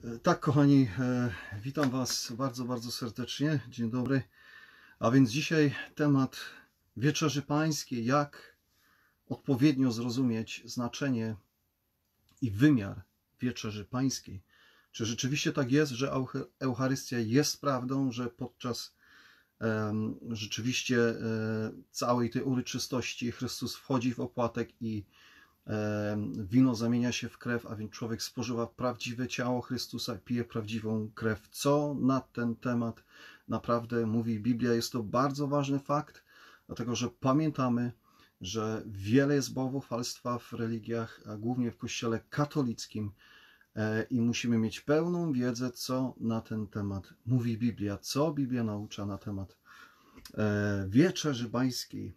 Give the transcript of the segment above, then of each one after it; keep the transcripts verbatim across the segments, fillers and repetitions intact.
Tak, kochani, witam Was bardzo, bardzo serdecznie. Dzień dobry. A więc dzisiaj temat Wieczerzy Pańskiej. Jak odpowiednio zrozumieć znaczenie i wymiar Wieczerzy Pańskiej. Czy rzeczywiście tak jest, że Eucharystia jest prawdą, że podczas um, rzeczywiście um, całej tej uroczystości Chrystus wchodzi w opłatek i wino zamienia się w krew, a więc człowiek spożywa prawdziwe ciało Chrystusa, pije prawdziwą krew. Co na ten temat naprawdę mówi Biblia? Jest to bardzo ważny fakt, dlatego że pamiętamy, że wiele jest bałwochwalstwa w religiach, a głównie w kościele katolickim, i musimy mieć pełną wiedzę, co na ten temat mówi Biblia, co Biblia naucza na temat Wieczerzy Pańskiej.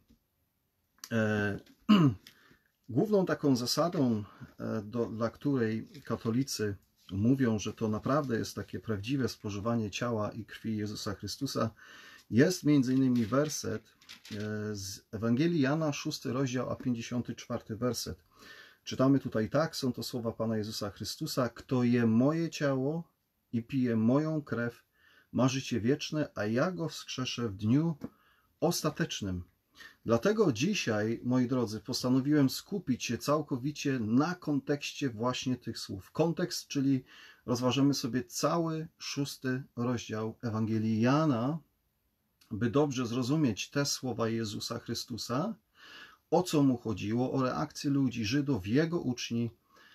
Główną taką zasadą, do, dla której katolicy mówią, że to naprawdę jest takie prawdziwe spożywanie ciała i krwi Jezusa Chrystusa, jest między innymi werset z Ewangelii Jana, szósty rozdział, a pięćdziesiąty czwarty werset. Czytamy tutaj tak, są to słowa Pana Jezusa Chrystusa: kto je moje ciało i pije moją krew, ma życie wieczne, a ja go wskrzeszę w dniu ostatecznym. Dlatego dzisiaj, moi drodzy, postanowiłem skupić się całkowicie na kontekście właśnie tych słów. Kontekst, czyli rozważymy sobie cały szósty rozdział Ewangelii Jana, by dobrze zrozumieć te słowa Jezusa Chrystusa, o co mu chodziło, o reakcję ludzi, Żydów, jego uczni,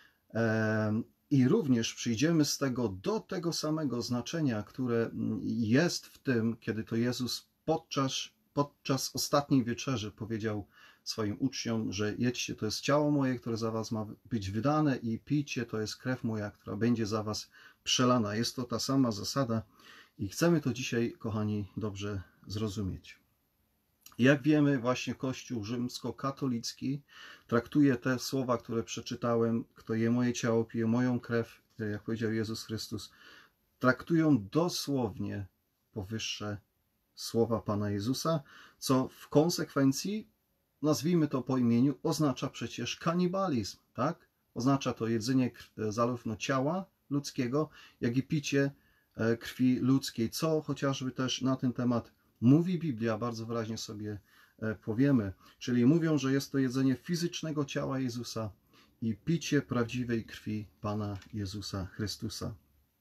i również przyjdziemy z tego do tego samego znaczenia, które jest w tym, kiedy to Jezus podczas Podczas ostatniej wieczerzy powiedział swoim uczniom, że jedźcie, to jest ciało moje, które za was ma być wydane, i pijcie, to jest krew moja, która będzie za was przelana. Jest to ta sama zasada i chcemy to dzisiaj, kochani, dobrze zrozumieć. Jak wiemy, właśnie Kościół rzymskokatolicki traktuje te słowa, które przeczytałem, kto je moje ciało, pije moją krew, jak powiedział Jezus Chrystus, traktują dosłownie powyższe słowa Pana Jezusa, co w konsekwencji, nazwijmy to po imieniu, oznacza przecież kanibalizm, tak? Oznacza to jedzenie zarówno ciała ludzkiego, jak i picie krwi ludzkiej, co chociażby też na ten temat mówi Biblia, bardzo wyraźnie sobie powiemy. Czyli mówią, że jest to jedzenie fizycznego ciała Jezusa i picie prawdziwej krwi Pana Jezusa Chrystusa.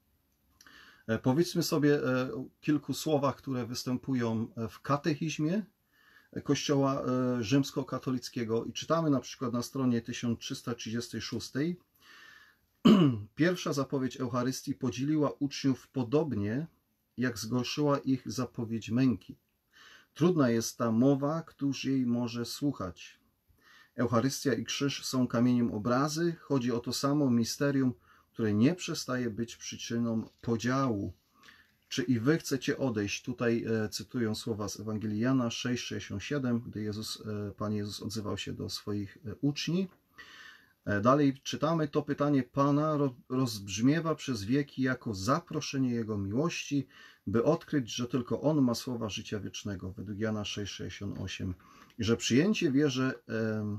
Powiedzmy sobie o kilku słowach, które występują w katechizmie Kościoła rzymskokatolickiego i czytamy na przykład na stronie tysiąc trzysta trzydziestej szóstej. Pierwsza zapowiedź Eucharystii podzieliła uczniów podobnie, jak zgorszyła ich zapowiedź męki. Trudna jest ta mowa, któż jej może słuchać. Eucharystia i krzyż są kamieniem obrazy, chodzi o to samo misterium, które nie przestaje być przyczyną podziału. Czy i wy chcecie odejść? Tutaj e, cytują słowa z Ewangelii Jana sześć sześćdziesiąt siedem, gdy Jezus, e, Pan Jezus odzywał się do swoich e, uczniów. E, dalej czytamy, to pytanie Pana ro, rozbrzmiewa przez wieki jako zaproszenie Jego miłości, by odkryć, że tylko On ma słowa życia wiecznego, według Jana sześć sześćdziesiąt osiem. I że przyjęcie wierze e,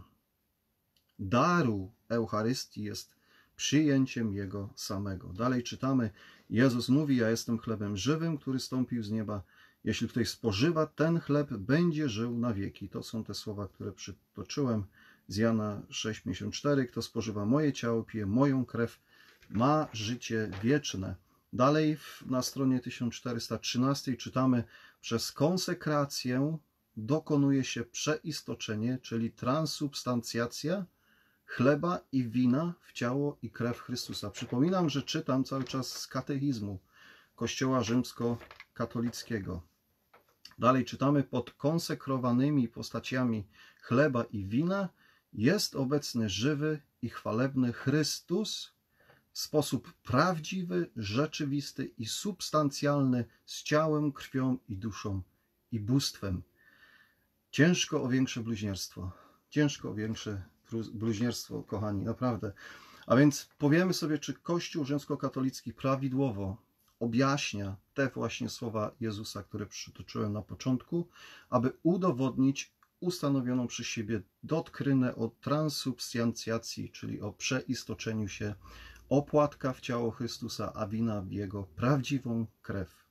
daru Eucharystii jest przyjęciem Jego samego. Dalej czytamy, Jezus mówi, ja jestem chlebem żywym, który stąpił z nieba. Jeśli ktoś spożywa ten chleb, będzie żył na wieki. To są te słowa, które przytoczyłem z Jana sześć pięćdziesiąt cztery. Kto spożywa moje ciało, pije moją krew, ma życie wieczne. Dalej na stronie tysiąc czterysta trzynastej czytamy, przez konsekrację dokonuje się przeistoczenie, czyli transubstancjacja chleba i wina w ciało i krew Chrystusa. Przypominam, że czytam cały czas z katechizmu Kościoła rzymskokatolickiego. Dalej czytamy, pod konsekrowanymi postaciami chleba i wina jest obecny żywy i chwalebny Chrystus w sposób prawdziwy, rzeczywisty i substancjalny z ciałem, krwią i duszą i bóstwem. Ciężko o większe bluźnierstwo. Ciężko o większe bluźnierstwo, kochani, naprawdę. A więc powiemy sobie, czy Kościół rzymskokatolicki prawidłowo objaśnia te właśnie słowa Jezusa, które przytoczyłem na początku, aby udowodnić ustanowioną przez siebie doktrynę o transubstancjacji, czyli o przeistoczeniu się opłatka w ciało Chrystusa, a wina w Jego prawdziwą krew.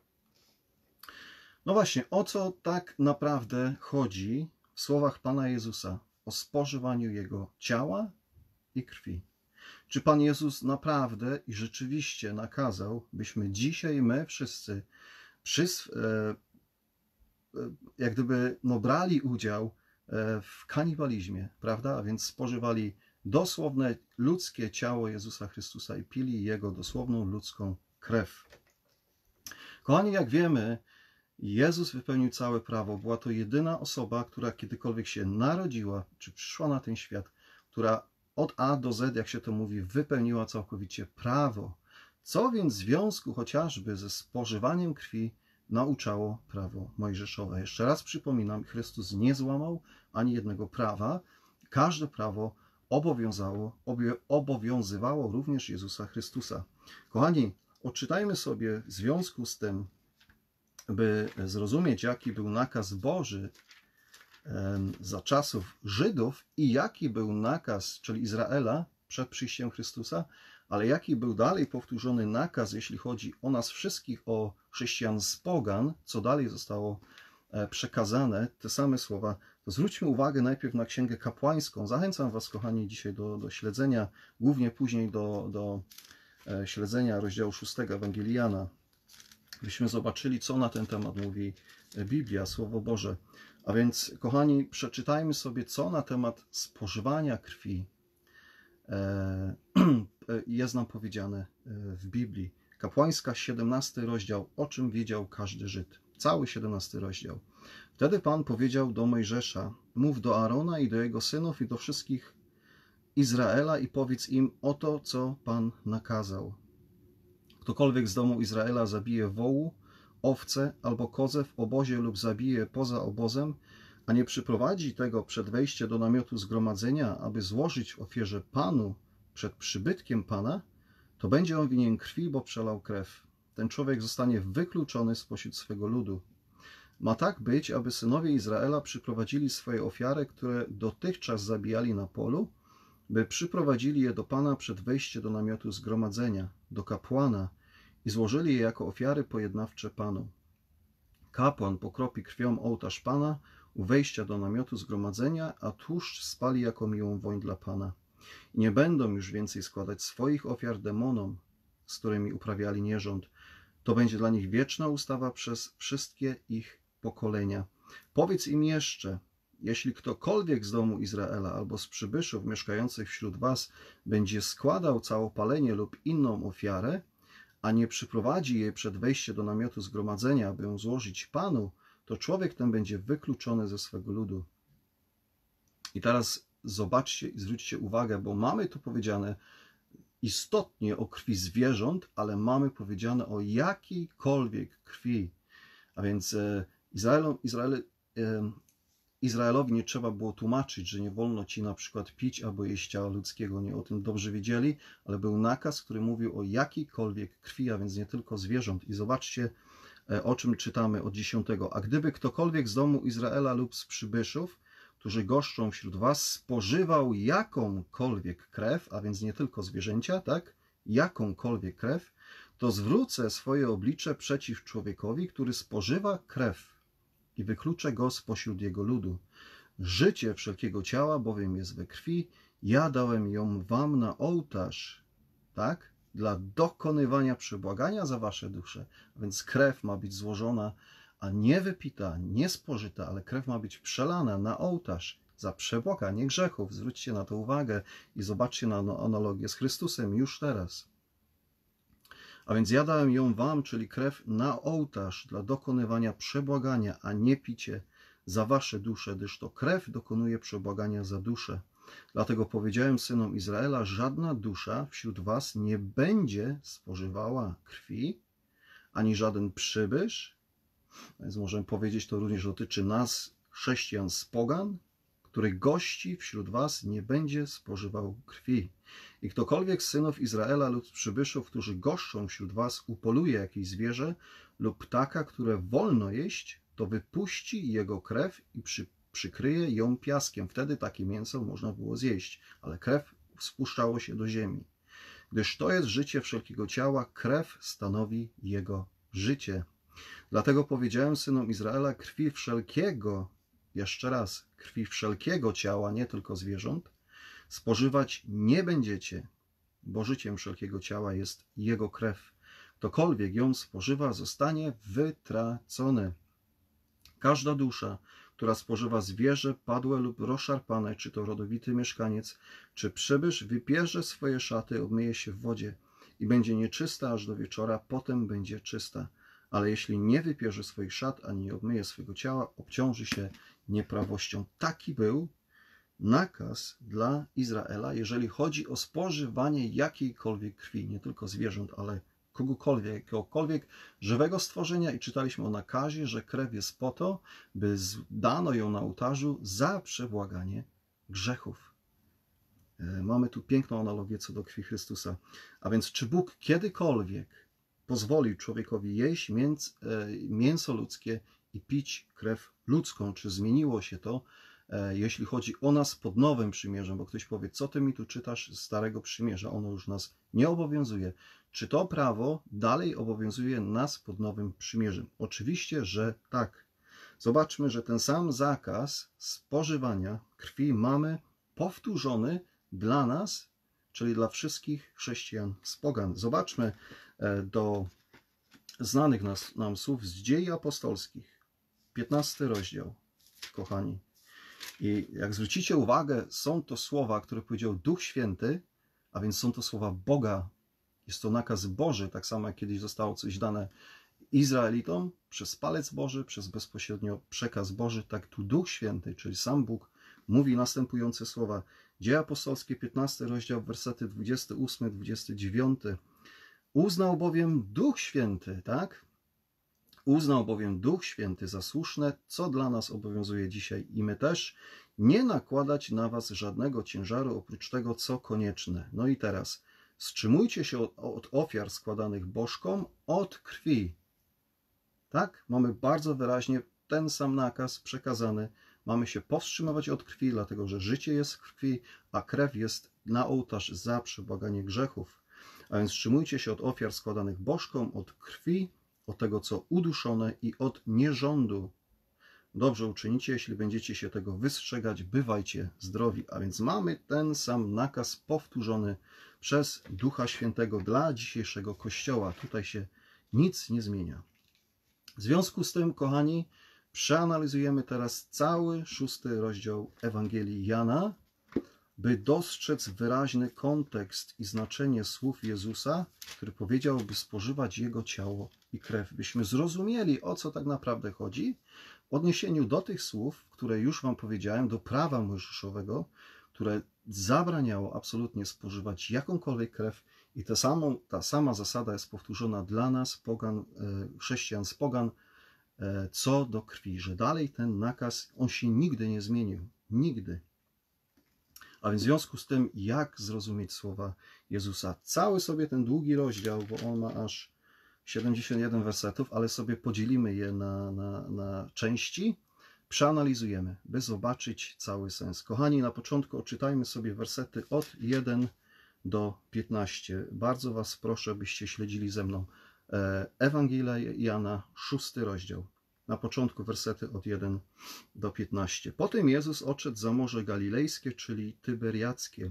No właśnie, o co tak naprawdę chodzi w słowach Pana Jezusa o spożywaniu Jego ciała i krwi? Czy Pan Jezus naprawdę i rzeczywiście nakazał, byśmy dzisiaj my wszyscy przys, e, jak gdyby no, brali udział w kanibalizmie, prawda? A więc spożywali dosłowne ludzkie ciało Jezusa Chrystusa i pili Jego dosłowną ludzką krew. Kochani, jak wiemy, Jezus wypełnił całe prawo. Była to jedyna osoba, która kiedykolwiek się narodziła, czy przyszła na ten świat, która od A do Z, jak się to mówi, wypełniła całkowicie prawo. Co więc w związku chociażby ze spożywaniem krwi nauczało prawo mojżeszowe? Jeszcze raz przypominam, Chrystus nie złamał ani jednego prawa. Każde prawo obowiązało, obowiązywało również Jezusa Chrystusa. Kochani, odczytajmy sobie w związku z tym, by zrozumieć, jaki był nakaz Boży za czasów Żydów i jaki był nakaz, czyli Izraela, przed przyjściem Chrystusa, ale jaki był dalej powtórzony nakaz, jeśli chodzi o nas wszystkich, o chrześcijan z pogan, co dalej zostało przekazane, te same słowa, to zwróćmy uwagę najpierw na Księgę Kapłańską. Zachęcam Was, kochani, dzisiaj do, do śledzenia, głównie później do, do śledzenia rozdziału szóstego Ewangelii Jana, byśmy zobaczyli, co na ten temat mówi Biblia, Słowo Boże. A więc, kochani, przeczytajmy sobie, co na temat spożywania krwi jest nam powiedziane w Biblii. Kapłańska, siedemnasty rozdział, o czym wiedział każdy Żyd. Cały siedemnasty rozdział. Wtedy Pan powiedział do Mojżesza: mów do Aarona i do jego synów i do wszystkich Izraela i powiedz im oto, co Pan nakazał. Ktokolwiek z domu Izraela zabije wołu, owcę albo kozę w obozie lub zabije poza obozem, a nie przyprowadzi tego przed wejście do namiotu zgromadzenia, aby złożyć w ofierze Panu przed przybytkiem Pana, to będzie on winien krwi, bo przelał krew. Ten człowiek zostanie wykluczony spośród swego ludu. Ma tak być, aby synowie Izraela przyprowadzili swoje ofiary, które dotychczas zabijali na polu, by przyprowadzili je do Pana przed wejście do namiotu zgromadzenia, do kapłana i złożyli je jako ofiary pojednawcze Panu. Kapłan pokropi krwią ołtarz Pana u wejścia do namiotu zgromadzenia, a tłuszcz spali jako miłą woń dla Pana. I nie będą już więcej składać swoich ofiar demonom, z którymi uprawiali nierząd. To będzie dla nich wieczna ustawa przez wszystkie ich pokolenia. Powiedz im jeszcze: jeśli ktokolwiek z domu Izraela albo z przybyszów mieszkających wśród was będzie składał całopalenie lub inną ofiarę, a nie przyprowadzi jej przed wejściem do namiotu zgromadzenia, aby ją złożyć Panu, to człowiek ten będzie wykluczony ze swego ludu. I teraz zobaczcie i zwróćcie uwagę, bo mamy tu powiedziane istotnie o krwi zwierząt, ale mamy powiedziane o jakiejkolwiek krwi. A więc e, Izrael, Izrael, e, Izraelowi nie trzeba było tłumaczyć, że nie wolno ci na przykład pić albo jeść ciała ludzkiego. Oni o tym dobrze wiedzieli, ale był nakaz, który mówił o jakiejkolwiek krwi, a więc nie tylko zwierząt. I zobaczcie, o czym czytamy od dziesiątego. A gdyby ktokolwiek z domu Izraela lub z przybyszów, którzy goszczą wśród was, spożywał jakąkolwiek krew, a więc nie tylko zwierzęcia, tak? Jakąkolwiek krew, to zwrócę swoje oblicze przeciw człowiekowi, który spożywa krew i wykluczę go spośród jego ludu. Życie wszelkiego ciała bowiem jest we krwi, ja dałem ją wam na ołtarz, tak? Dla dokonywania przebłagania za wasze dusze. A więc krew ma być złożona, a nie wypita, nie spożyta, ale krew ma być przelana na ołtarz za przebłaganie grzechów. Zwróćcie na to uwagę i zobaczcie na analogię z Chrystusem już teraz. A więc ja dałem ją wam, czyli krew, na ołtarz dla dokonywania przebłagania, a nie picie za wasze dusze, gdyż to krew dokonuje przebłagania za duszę. Dlatego powiedziałem synom Izraela: żadna dusza wśród was nie będzie spożywała krwi, ani żaden przybysz. Więc możemy powiedzieć, to również dotyczy nas, chrześcijan z pogan, który gości wśród was, nie będzie spożywał krwi. I ktokolwiek z synów Izraela lub z przybyszów, którzy goszczą wśród was, upoluje jakieś zwierzę lub ptaka, które wolno jeść, to wypuści jego krew i przy, przykryje ją piaskiem. Wtedy takie mięso można było zjeść, ale krew spuszczało się do ziemi. gdyż to jest życie wszelkiego ciała, krew stanowi jego życie. Dlatego powiedziałem synom Izraela, krwi wszelkiego, jeszcze raz, krwi wszelkiego ciała, nie tylko zwierząt, spożywać nie będziecie, bo życiem wszelkiego ciała jest jego krew. Ktokolwiek ją spożywa, zostanie wytracony. Każda dusza, która spożywa zwierzę padłe lub rozszarpane, czy to rodowity mieszkaniec, czy przybysz, wypierze swoje szaty, obmyje się w wodzie i będzie nieczysta aż do wieczora, potem będzie czysta. Ale jeśli nie wypierze swoich szat, ani nie obmyje swojego ciała, obciąży się nieprawością. Taki był nakaz dla Izraela, jeżeli chodzi o spożywanie jakiejkolwiek krwi, nie tylko zwierząt, ale kogokolwiek, jakiegokolwiek żywego stworzenia. I czytaliśmy o nakazie, że krew jest po to, by dano ją na ołtarzu za przebłaganie grzechów. Mamy tu piękną analogię co do krwi Chrystusa. A więc czy Bóg kiedykolwiek pozwolił człowiekowi jeść mięso ludzkie i pić krew ludzką? Czy zmieniło się to, jeśli chodzi o nas pod nowym przymierzem? Bo ktoś powie, co ty mi tu czytasz z Starego Przymierza? Ono już nas nie obowiązuje. Czy to prawo dalej obowiązuje nas pod nowym przymierzem? Oczywiście, że tak. Zobaczmy, że ten sam zakaz spożywania krwi mamy powtórzony dla nas, czyli dla wszystkich chrześcijan z pogan. Zobaczmy do znanych nas, nam słów z Dziei Apostolskich, piętnasty rozdział, kochani. I jak zwrócicie uwagę, są to słowa, które powiedział Duch Święty, a więc są to słowa Boga. Jest to nakaz Boży, tak samo jak kiedyś zostało coś dane Izraelitom przez palec Boży, przez bezpośrednio przekaz Boży, tak tu Duch Święty, czyli sam Bóg, mówi następujące słowa. Dzieje Apostolskie, piętnasty rozdział, wersety dwudziesty ósmy do dwudziestego dziewiątego. Uznał bowiem Duch Święty, tak? Uznał bowiem Duch Święty za słuszne, co dla nas obowiązuje dzisiaj i my też, nie nakładać na was żadnego ciężaru oprócz tego, co konieczne. No i teraz, wstrzymujcie się od, od ofiar składanych bożkom, od krwi. Tak? Mamy bardzo wyraźnie ten sam nakaz przekazany. Mamy się powstrzymywać od krwi, dlatego że życie jest w krwi, a krew jest na ołtarz za przebłaganie grzechów. A więc wstrzymujcie się od ofiar składanych bożkom, od krwi, od tego, co uduszone i od nierządu. Dobrze uczynicie, jeśli będziecie się tego wystrzegać, bywajcie zdrowi. A więc mamy ten sam nakaz powtórzony przez Ducha Świętego dla dzisiejszego Kościoła. Tutaj się nic nie zmienia. W związku z tym, kochani, przeanalizujemy teraz cały szósty rozdział Ewangelii Jana, by dostrzec wyraźny kontekst i znaczenie słów Jezusa, który powiedział, by spożywać Jego ciało i krew, byśmy zrozumieli, o co tak naprawdę chodzi, w odniesieniu do tych słów, które już wam powiedziałem, do prawa mojżeszowego, które zabraniało absolutnie spożywać jakąkolwiek krew, i tę samą, ta sama zasada jest powtórzona dla nas, pogan, chrześcijan z pogan, co do krwi, że dalej ten nakaz, on się nigdy nie zmienił. Nigdy. A więc w związku z tym, jak zrozumieć słowa Jezusa? Cały sobie ten długi rozdział, bo on ma aż siedemdziesiąt jeden wersetów, ale sobie podzielimy je na, na, na części, przeanalizujemy, by zobaczyć cały sens. Kochani, na początku odczytajmy sobie wersety od pierwszego do piętnastego. Bardzo was proszę, byście śledzili ze mną Ewangelia Jana, szósty rozdział. Na początku wersety od pierwszego do piętnastego. Potem Jezus odszedł za Morze Galilejskie, czyli Tyberiackie.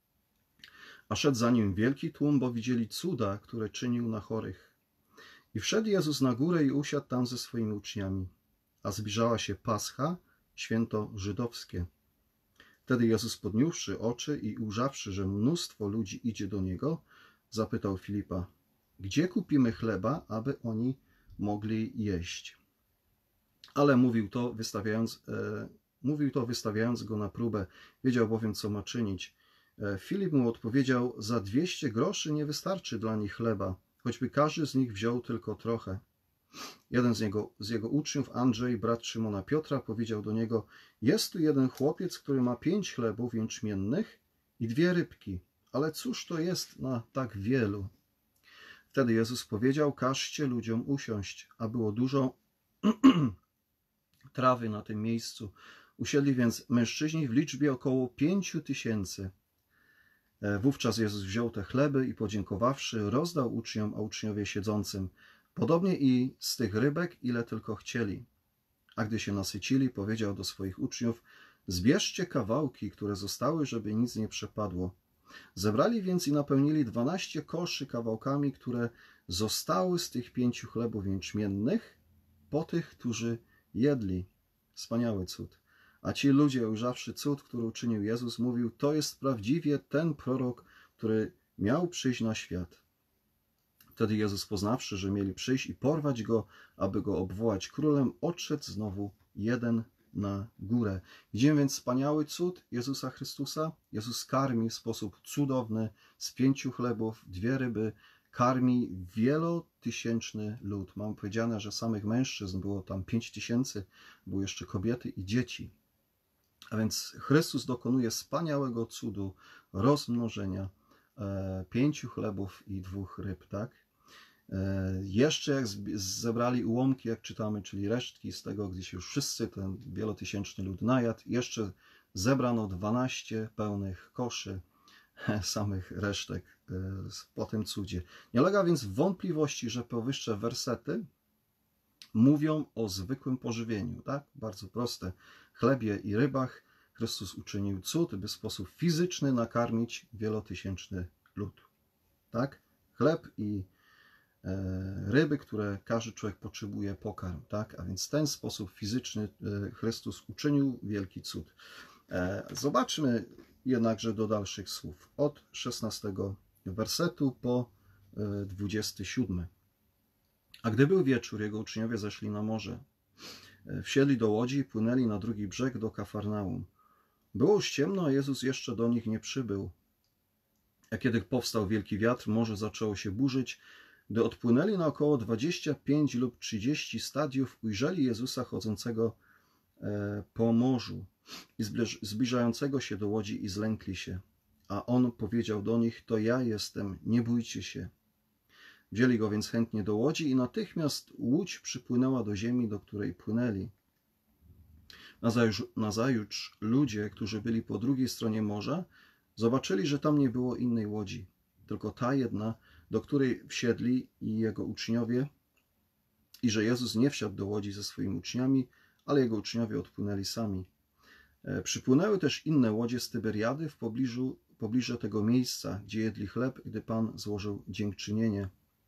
A szedł za nim wielki tłum, bo widzieli cuda, które czynił na chorych. I wszedł Jezus na górę i usiadł tam ze swoimi uczniami. A zbliżała się Pascha, święto żydowskie. Wtedy Jezus, podniósłszy oczy i ujrzawszy, że mnóstwo ludzi idzie do Niego, zapytał Filipa, gdzie kupimy chleba, aby oni mogli jeść? Ale mówił to, wystawiając, e, mówił to, wystawiając go na próbę. Wiedział bowiem, co ma czynić. E, Filip mu odpowiedział, za dwieście groszy nie wystarczy dla nich chleba, choćby każdy z nich wziął tylko trochę. Jeden z jego, z jego uczniów, Andrzej, brat Szymona Piotra, powiedział do niego, jest tu jeden chłopiec, który ma pięć chlebów jęczmiennych i dwie rybki, ale cóż to jest na tak wielu? Wtedy Jezus powiedział, każcie ludziom usiąść, a było dużo trawy na tym miejscu. Usiedli więc mężczyźni w liczbie około pięciu tysięcy. Wówczas Jezus wziął te chleby i podziękowawszy, rozdał uczniom, a uczniowie siedzącym. Podobnie i z tych rybek, ile tylko chcieli. A gdy się nasycili, powiedział do swoich uczniów: zbierzcie kawałki, które zostały, żeby nic nie przepadło. Zebrali więc i napełnili dwanaście koszy kawałkami, które zostały z tych pięciu chlebów jęczmiennych, po tych, którzy jedli. Wspaniały cud. A ci ludzie, ujrzawszy cud, który uczynił Jezus, mówił: to jest prawdziwie ten prorok, który miał przyjść na świat. Wtedy Jezus, poznawszy, że mieli przyjść i porwać go, aby go obwołać królem, odszedł znowu jeden na górę. Widzimy więc wspaniały cud Jezusa Chrystusa. Jezus karmi w sposób cudowny z pięciu chlebów, dwie ryby, karmi wielotysięczny lud. Mam powiedziane, że samych mężczyzn było tam pięć tysięcy, były jeszcze kobiety i dzieci. A więc Chrystus dokonuje wspaniałego cudu rozmnożenia e, pięciu chlebów i dwóch ryb, tak? E, jeszcze jak zebrali ułomki, jak czytamy, czyli resztki z tego, gdzie się już wszyscy, ten wielotysięczny lud najadł, jeszcze zebrano dwanaście pełnych koszy samych resztek e, po tym cudzie. Nie ulega więc wątpliwości, że powyższe wersety mówią o zwykłym pożywieniu, tak? Bardzo proste. Chlebie i rybach Chrystus uczynił cud, by w sposób fizyczny nakarmić wielotysięczny lud. Tak? Chleb i e, ryby, które każdy człowiek potrzebuje, pokarm. Tak? A więc w ten sposób fizyczny e, Chrystus uczynił wielki cud. E, zobaczmy jednakże do dalszych słów. Od szesnastego wersetu po e, dwudziesty siódmy. A gdy był wieczór, jego uczniowie zeszli na morze. Wsiedli do łodzi i płynęli na drugi brzeg do Kafarnaum. Było już ciemno, a Jezus jeszcze do nich nie przybył. A kiedy powstał wielki wiatr, morze zaczęło się burzyć. Gdy odpłynęli na około dwadzieścia pięć lub trzydzieści stadiów, ujrzeli Jezusa chodzącego po morzu i zbliżającego się do łodzi i zlękli się. A On powiedział do nich: to ja jestem, nie bójcie się. Wzięli go więc chętnie do łodzi i natychmiast łódź przypłynęła do ziemi, do której płynęli. Nazajutrz, nazajutrz ludzie, którzy byli po drugiej stronie morza, zobaczyli, że tam nie było innej łodzi, tylko ta jedna, do której wsiedli i jego uczniowie, i że Jezus nie wsiadł do łodzi ze swoimi uczniami, ale jego uczniowie odpłynęli sami. Przypłynęły też inne łodzie z Tyberiady w pobliżu, pobliżu tego miejsca, gdzie jedli chleb, gdy Pan złożył dziękczynienie.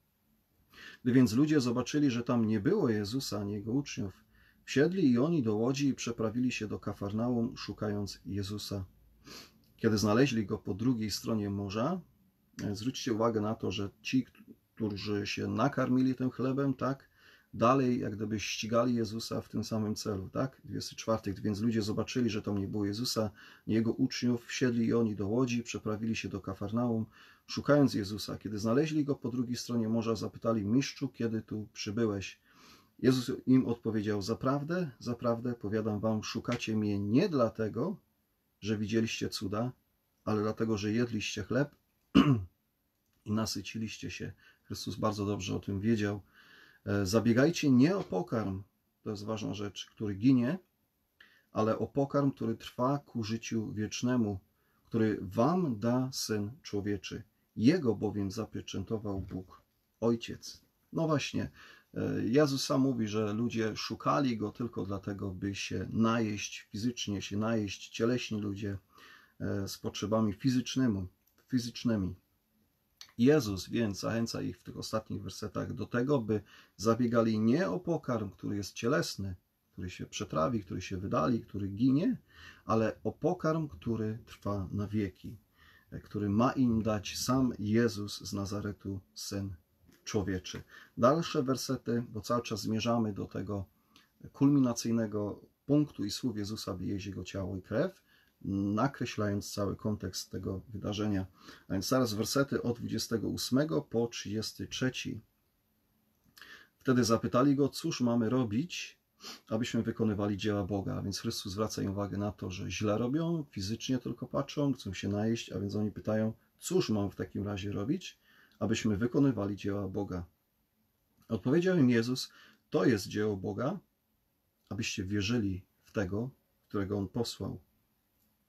Gdy więc ludzie zobaczyli, że tam nie było Jezusa ani jego uczniów, wsiedli i oni do łodzi i przeprawili się do Kafarnaum, szukając Jezusa. Kiedy znaleźli go po drugiej stronie morza, zwróćcie uwagę na to, że ci, którzy się nakarmili tym chlebem, tak, dalej jak gdyby ścigali Jezusa w tym samym celu, tak? dwudziesty czwarty. Więc ludzie zobaczyli, że tam nie było Jezusa, nie jego uczniów, wsiedli i oni do łodzi, przeprawili się do Kafarnaum, szukając Jezusa. Kiedy znaleźli go po drugiej stronie morza, zapytali: mistrzu, kiedy tu przybyłeś? Jezus im odpowiedział: zaprawdę, zaprawdę, powiadam wam, szukacie mnie nie dlatego, że widzieliście cuda, ale dlatego, że jedliście chleb i nasyciliście się. Chrystus bardzo dobrze o tym wiedział. Zabiegajcie nie o pokarm, to jest ważna rzecz, który ginie, ale o pokarm, który trwa ku życiu wiecznemu, który wam da Syn Człowieczy. Jego bowiem zapieczętował Bóg, Ojciec. No właśnie, Jezus sam mówi, że ludzie szukali Go tylko dlatego, by się najeść fizycznie, się najeść cieleśni ludzie z potrzebami fizycznymi. fizycznymi. Jezus więc zachęca ich w tych ostatnich wersetach do tego, by zabiegali nie o pokarm, który jest cielesny, który się przetrawi, który się wydali, który ginie, ale o pokarm, który trwa na wieki, który ma im dać sam Jezus z Nazaretu, Syn Człowieczy. Dalsze wersety, bo cały czas zmierzamy do tego kulminacyjnego punktu i słów Jezusa, by jeść Jego ciało i krew, nakreślając cały kontekst tego wydarzenia. A więc zaraz wersety od dwudziestego ósmego po trzydziesty trzeci. Wtedy zapytali go: cóż mamy robić, abyśmy wykonywali dzieła Boga? A więc Chrystus zwraca im uwagę na to, że źle robią, fizycznie tylko patrzą, chcą się najeść, a więc oni pytają: cóż mam w takim razie robić, abyśmy wykonywali dzieła Boga? Odpowiedział im Jezus: to jest dzieło Boga, abyście wierzyli w tego, którego On posłał.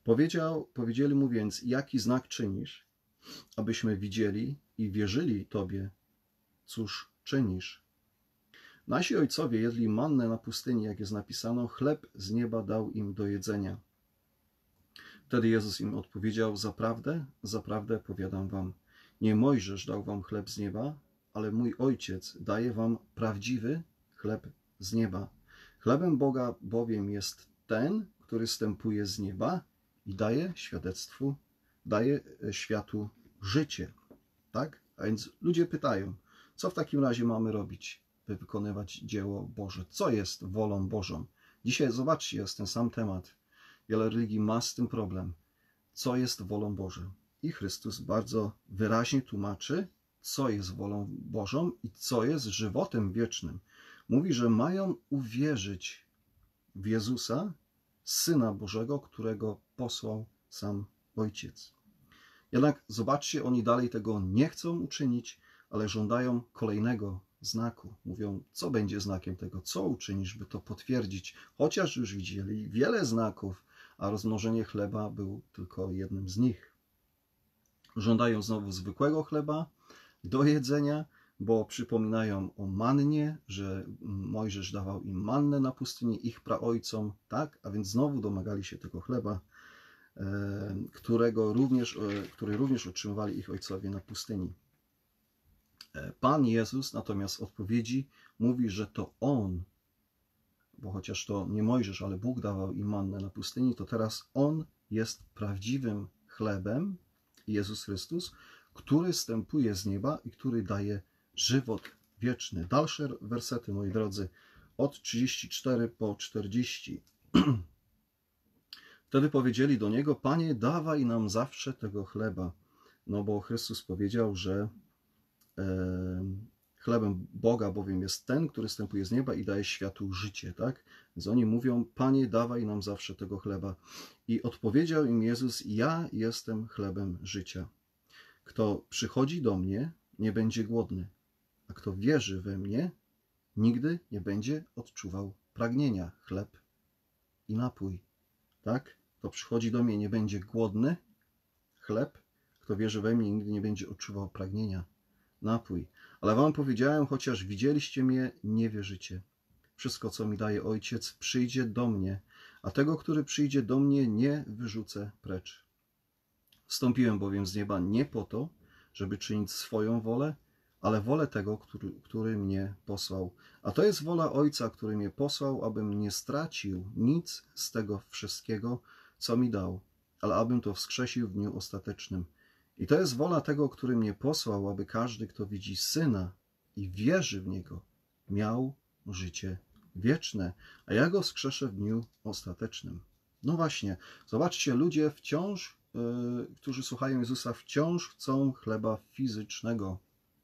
Powiedział, powiedzieli mu więc, jaki znak czynisz, abyśmy widzieli i wierzyli Tobie, cóż czynisz. Nasi ojcowie jedli mannę na pustyni, jak jest napisano, chleb z nieba dał im do jedzenia. Wtedy Jezus im odpowiedział, zaprawdę, zaprawdę powiadam wam, nie Mojżesz dał wam chleb z nieba, ale mój Ojciec daje wam prawdziwy chleb z nieba. Chlebem Boga bowiem jest ten, który zstępuje z nieba i daje świadectwu, daje światu życie. Tak? A więc ludzie pytają, co w takim razie mamy robić, by wykonywać dzieło Boże? Co jest wolą Bożą? Dzisiaj zobaczcie, jest ten sam temat. Wiele religii ma z tym problem. Co jest wolą Bożą? I Chrystus bardzo wyraźnie tłumaczy, co jest wolą Bożą i co jest żywotem wiecznym. Mówi, że mają uwierzyć w Jezusa, Syna Bożego, którego posłał sam Ojciec. Jednak zobaczcie, oni dalej tego nie chcą uczynić, ale żądają kolejnego znaku. Mówią, co będzie znakiem tego, co uczynisz, by to potwierdzić. Chociaż już widzieli wiele znaków, a rozmnożenie chleba był tylko jednym z nich. Żądają znowu zwykłego chleba do jedzenia, bo przypominają o mannie, że Mojżesz dawał im mannę na pustyni, ich praojcom, tak? A więc znowu domagali się tego chleba, którego również, który również otrzymywali ich ojcowie na pustyni. Pan Jezus natomiast w odpowiedzi mówi, że to On, bo chociaż to nie Mojżesz, ale Bóg dawał im mannę na pustyni, to teraz On jest prawdziwym chlebem, Jezus Chrystus, który zstępuje z nieba i który daje żywot wieczny. Dalsze wersety, moi drodzy, od trzydziestu czterech po czterdzieści. Wtedy powiedzieli do Niego, Panie, dawaj nam zawsze tego chleba. No bo Chrystus powiedział, że e, chlebem Boga bowiem jest ten, który zstępuje z nieba i daje światu życie, tak? Więc oni mówią, Panie, dawaj nam zawsze tego chleba. I odpowiedział im Jezus, ja jestem chlebem życia. Kto przychodzi do mnie, nie będzie głodny, a kto wierzy we mnie, nigdy nie będzie odczuwał pragnienia. Chleb i napój, tak? Kto przychodzi do mnie, nie będzie głodny, chleb, kto wierzy we mnie, nigdy nie będzie odczuwał pragnienia. Napój. Ale wam powiedziałem, chociaż widzieliście mnie, nie wierzycie. Wszystko, co mi daje Ojciec, przyjdzie do mnie, a tego, który przyjdzie do mnie, nie wyrzucę precz. Wstąpiłem bowiem z nieba nie po to, żeby czynić swoją wolę, ale wolę tego, który, który mnie posłał. A to jest wola Ojca, który mnie posłał, abym nie stracił nic z tego wszystkiego, co mi dał, ale abym to wskrzesił w dniu ostatecznym. I to jest wola tego, który mnie posłał, aby każdy, kto widzi Syna i wierzy w Niego, miał życie wieczne, a ja go wskrzeszę w dniu ostatecznym. No właśnie, zobaczcie, ludzie wciąż, yy, którzy słuchają Jezusa, wciąż chcą chleba fizycznego.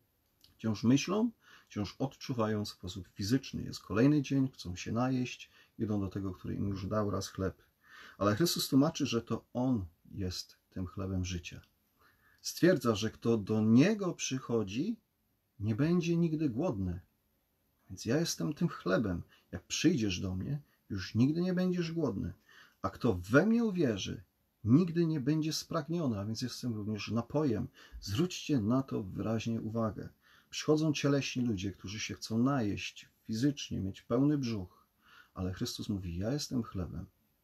Wciąż myślą, wciąż odczuwają w sposób fizyczny. Jest kolejny dzień, chcą się najeść, idą do tego, który im już dał raz chleb. Ale Chrystus tłumaczy, że to On jest tym chlebem życia. Stwierdza, że kto do Niego przychodzi, nie będzie nigdy głodny. Więc ja jestem tym chlebem. Jak przyjdziesz do mnie, już nigdy nie będziesz głodny. A kto we mnie uwierzy, nigdy nie będzie spragniony, a więc jestem również napojem. Zwróćcie na to wyraźnie uwagę. Przychodzą cieleśni ludzie, którzy się chcą najeść fizycznie, mieć pełny brzuch. Ale Chrystus mówi, ja jestem chlebem.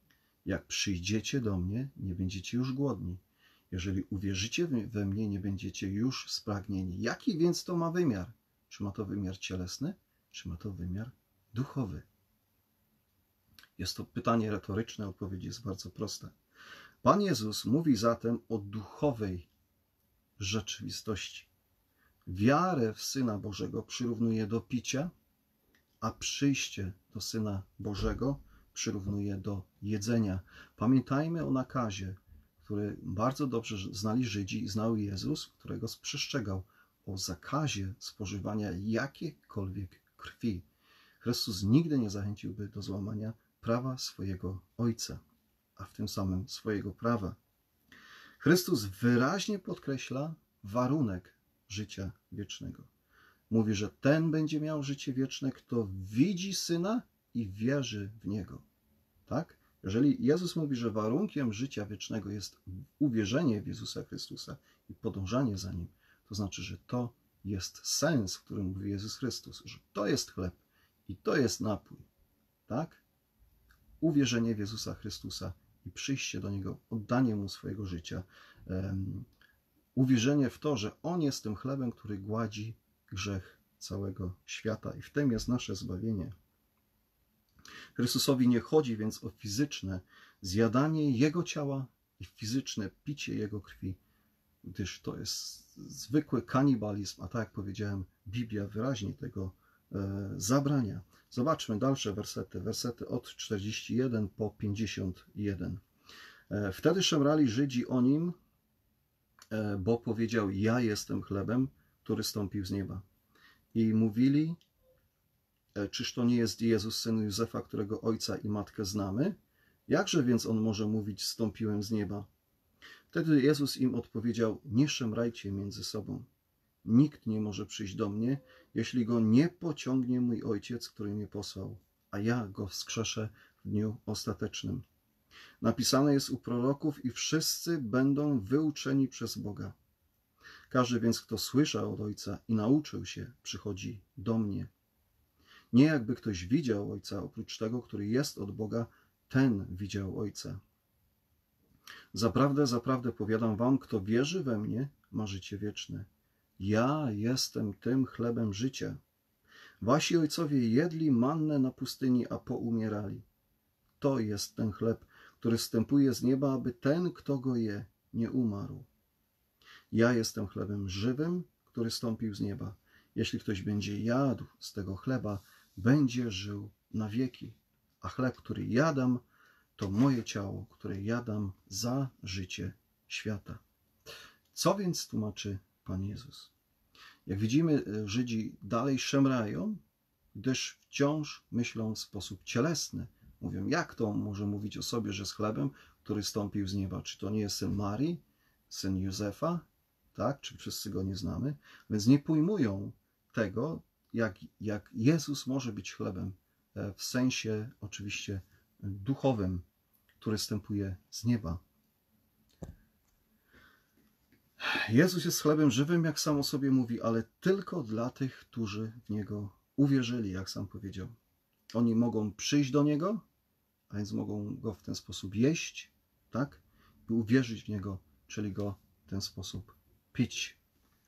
Jak przyjdziecie do mnie, nie będziecie już głodni. Jeżeli uwierzycie we mnie, nie będziecie już spragnieni. Jaki więc to ma wymiar? Czy ma to wymiar cielesny, czy ma to wymiar duchowy? Jest to pytanie retoryczne, odpowiedź jest bardzo prosta. Pan Jezus mówi zatem o duchowej rzeczywistości. Wiarę w Syna Bożego przyrównuje do picia, a przyjście do Syna Bożego przyrównuje do jedzenia. Pamiętajmy o nakazie, który bardzo dobrze znali Żydzi i znał Jezus, którego przestrzegał o zakazie spożywania jakiejkolwiek krwi. Chrystus nigdy nie zachęciłby do złamania prawa swojego Ojca, a w tym samym swojego prawa. Chrystus wyraźnie podkreśla warunek życia wiecznego. Mówi, że ten będzie miał życie wieczne, kto widzi Syna i wierzy w Niego. Tak? Jeżeli Jezus mówi, że warunkiem życia wiecznego jest uwierzenie w Jezusa Chrystusa i podążanie za Nim, to znaczy, że to jest sens, w którym mówi Jezus Chrystus, że to jest chleb i to jest napój, tak? Uwierzenie w Jezusa Chrystusa i przyjście do Niego, oddanie Mu swojego życia, um, uwierzenie w to, że On jest tym chlebem, który gładzi grzech całego świata i w tym jest nasze zbawienie. Chrystusowi nie chodzi więc o fizyczne zjadanie Jego ciała i fizyczne picie Jego krwi, gdyż to jest zwykły kanibalizm, a tak jak powiedziałem, Biblia wyraźnie tego e, zabrania. Zobaczmy dalsze wersety, wersety od czterdziestu jeden po pięćdziesiąt jeden. E, Wtedy szemrali Żydzi o Nim, e, bo powiedział: ja jestem chlebem, który stąpił z nieba. I mówili: czyż to nie jest Jezus, syn Józefa, którego ojca i matkę znamy? Jakże więc on może mówić: zstąpiłem z nieba? Wtedy Jezus im odpowiedział: nie szemrajcie między sobą. Nikt nie może przyjść do mnie, jeśli go nie pociągnie mój Ojciec, który mnie posłał, a ja go wskrzeszę w dniu ostatecznym. Napisane jest u proroków: i wszyscy będą wyuczeni przez Boga. Każdy więc, kto słyszał od Ojca i nauczył się, przychodzi do mnie. Nie jakby ktoś widział Ojca, oprócz tego, który jest od Boga, ten widział Ojca. Zaprawdę, zaprawdę powiadam wam, kto wierzy we mnie, ma życie wieczne. Ja jestem tym chlebem życia. Wasi ojcowie jedli mannę na pustyni, a poumierali. To jest ten chleb, który zstępuje z nieba, aby ten, kto go je, nie umarł. Ja jestem chlebem żywym, który stąpił z nieba. Jeśli ktoś będzie jadł z tego chleba, będzie żył na wieki. A chleb, który jadam, to moje ciało, które jadam za życie świata. Co więc tłumaczy Pan Jezus? Jak widzimy, Żydzi dalej szemrają, gdyż wciąż myślą w sposób cielesny. Mówią: jak to może mówić o sobie, że jest chlebem, który stąpił z nieba? Czy to nie jest syn Marii, syn Józefa? Tak? Czy wszyscy go nie znamy? Więc nie pojmują tego, jak, jak Jezus może być chlebem, w sensie oczywiście duchowym, który zstępuje z nieba. Jezus jest chlebem żywym, jak sam o sobie mówi, ale tylko dla tych, którzy w Niego uwierzyli, jak sam powiedział. Oni mogą przyjść do Niego, a więc mogą Go w ten sposób jeść, tak? I uwierzyć w Niego, czyli Go w ten sposób pić.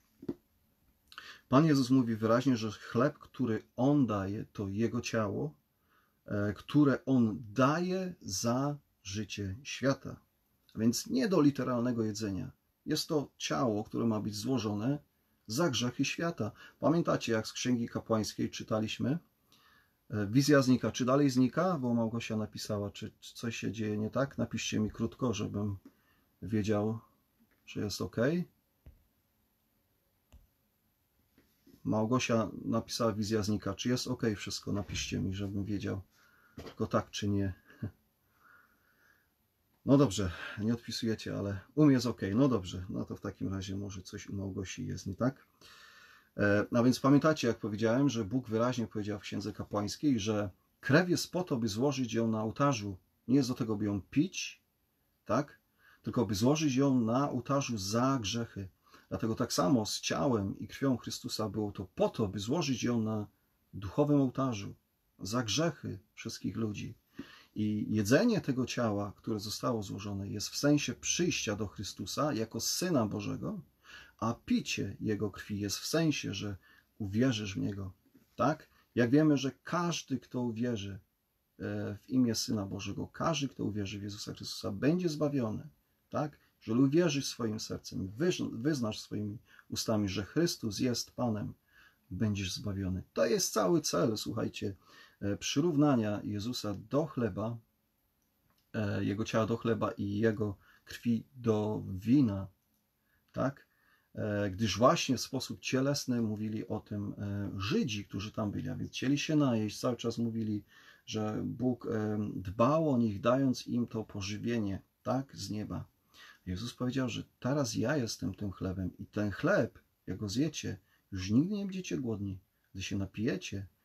Pan Jezus mówi wyraźnie, że chleb, który On daje, to Jego ciało, które On daje za życie świata. A więc nie do literalnego jedzenia. Jest to ciało, które ma być złożone za grzechy świata. Pamiętacie, jak z Księgi Kapłańskiej czytaliśmy? Wizja znika. Czy dalej znika? Bo Małgosia napisała, czy coś się dzieje nie tak? Napiszcie mi krótko, żebym wiedział, że jest ok. Małgosia napisała: wizja znika. Czy jest ok wszystko? Napiszcie mi, żebym wiedział, tylko tak czy nie. No dobrze, nie odpisujecie, ale u mnie jest ok. No dobrze, no to w takim razie może coś u Małgosi jest nie tak. E, a więc pamiętacie, jak powiedziałem, że Bóg wyraźnie powiedział w Księdze Kapłańskiej, że krew jest po to, by złożyć ją na ołtarzu. Nie jest do tego, by ją pić, tak? Tylko by złożyć ją na ołtarzu za grzechy. Dlatego tak samo z ciałem i krwią Chrystusa było to po to, by złożyć ją na duchowym ołtarzu za grzechy wszystkich ludzi. I jedzenie tego ciała, które zostało złożone, jest w sensie przyjścia do Chrystusa jako Syna Bożego, a picie Jego krwi jest w sensie, że uwierzysz w Niego. Tak? Jak wiemy, że każdy, kto uwierzy w imię Syna Bożego, każdy, kto uwierzy w Jezusa Chrystusa, będzie zbawiony. Tak? Jeżeli uwierzysz swoim sercem, wyznasz swoimi ustami, że Chrystus jest Panem, będziesz zbawiony. To jest cały cel, słuchajcie, przyrównania Jezusa do chleba, Jego ciała do chleba i Jego krwi do wina, tak? Gdyż właśnie w sposób cielesny mówili o tym Żydzi, którzy tam byli, a więc chcieli się najeść, cały czas mówili, że Bóg dbał o nich, dając im to pożywienie, tak, z nieba. Jezus powiedział, że teraz ja jestem tym chlebem i ten chleb, jak go zjecie, już nigdy nie będziecie głodni. Gdy się napijecie